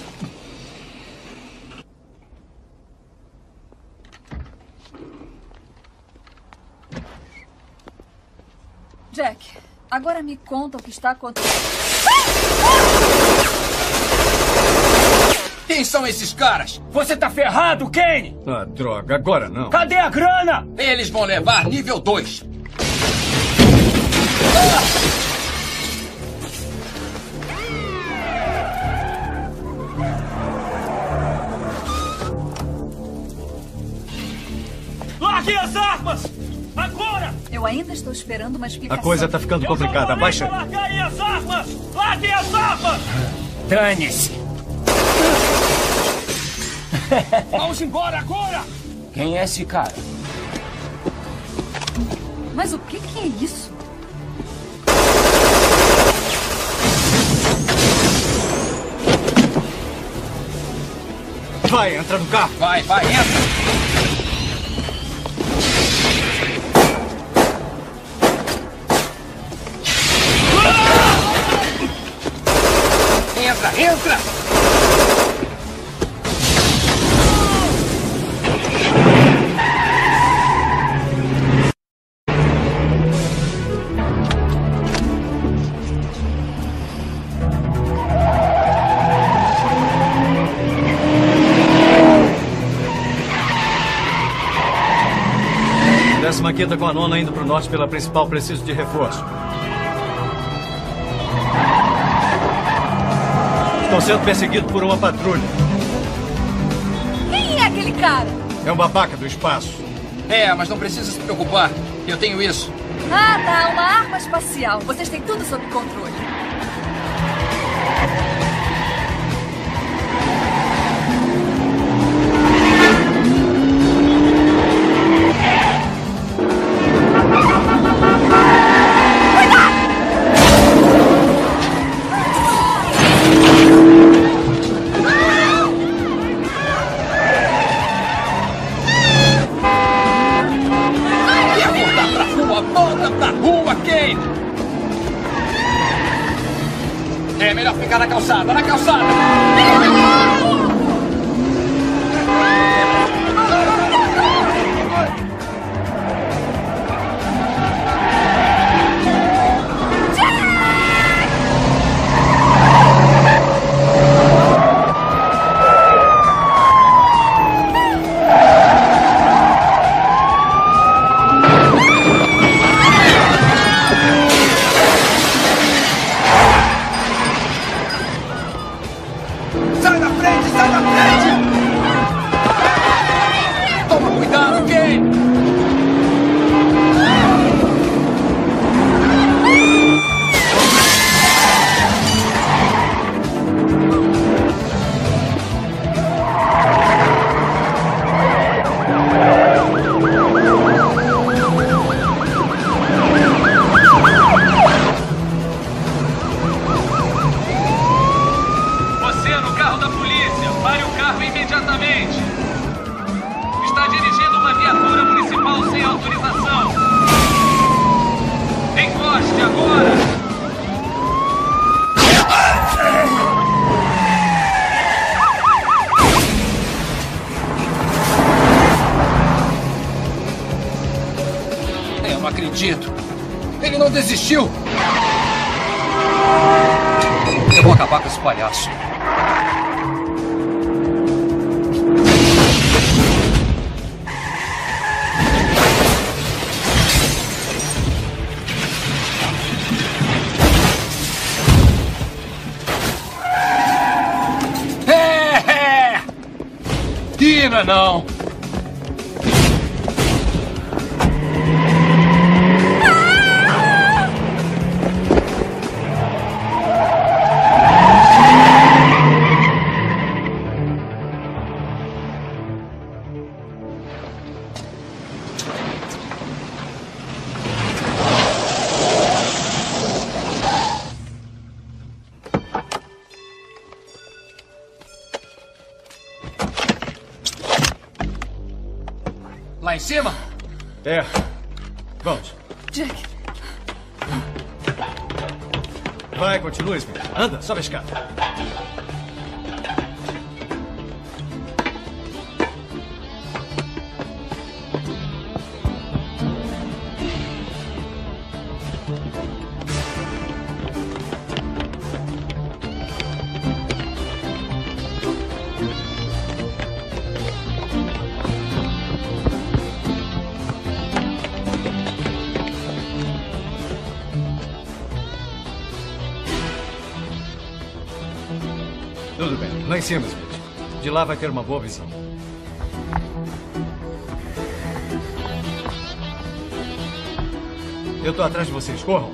Jack, agora me conta o que está acontecendo. Quem são esses caras? Você tá ferrado, Kane! Ah, droga, agora não. Cadê a grana? Eles vão levar nível 2. Largue as armas! Agora! Eu ainda estou esperando uma explicação. A coisa tá ficando complicada. Abaixa. Larguem as armas! Larguem as armas! Dane-se! Vamos embora agora! Quem é esse cara? Mas o que é isso? Vai, entra no carro. Vai, entra. Entra! Décima quinta com a nona indo para o norte pela principal. Preciso de reforço. Estou sendo perseguido por uma patrulha. Quem é aquele cara? É um babaca do espaço. É, mas não precisa se preocupar. Eu tenho isso. Ah, tá. Uma arma espacial. Vocês têm tudo sob controle. É melhor ficar na calçada, Sai da frente, Eu não acredito. Ele não desistiu. Eu vou acabar com esse palhaço. Tira, não. Lá em cima? É. Vamos. Jack. Vai, continua, Smith. Anda, sobe a escada. Tudo bem. Lá em cima, Smith. De lá vai ter uma boa visão. Eu tô atrás de vocês. Corram.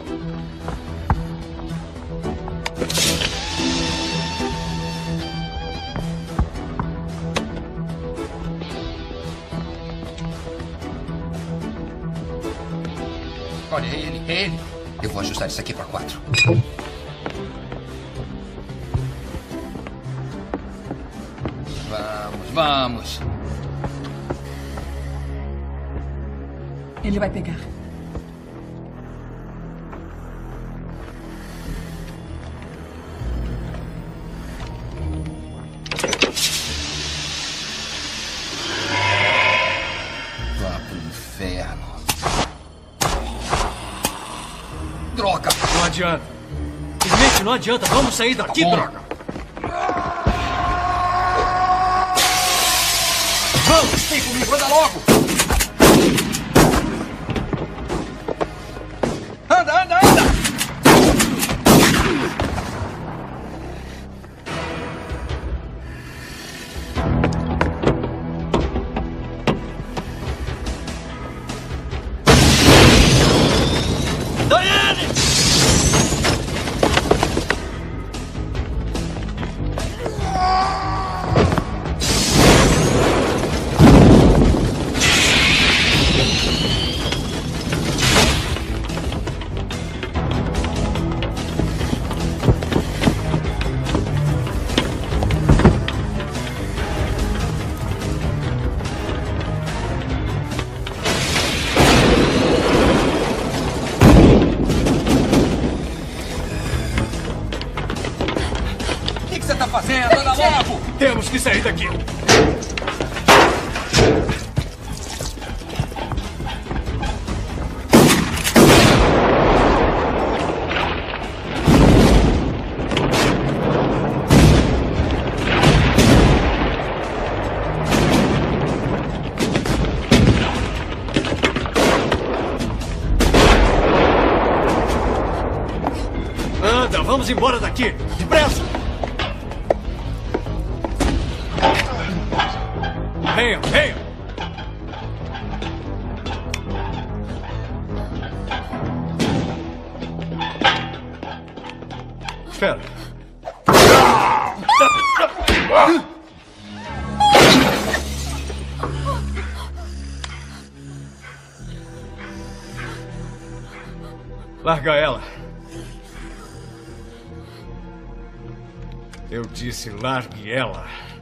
Olha, ele. Eu vou ajustar isso aqui para 4. Vamos. Ele vai pegar. Vá pro inferno. Droga! Não adianta. Smith, não adianta. Vamos sair daqui, droga. Vamos, vem comigo, anda logo! Anda! Diane! O que você tá fazendo? Anda logo! Temos que sair daqui. Anda, vamos embora daqui. Depressa! Venham! Espera. Larga ela. Eu disse largue ela.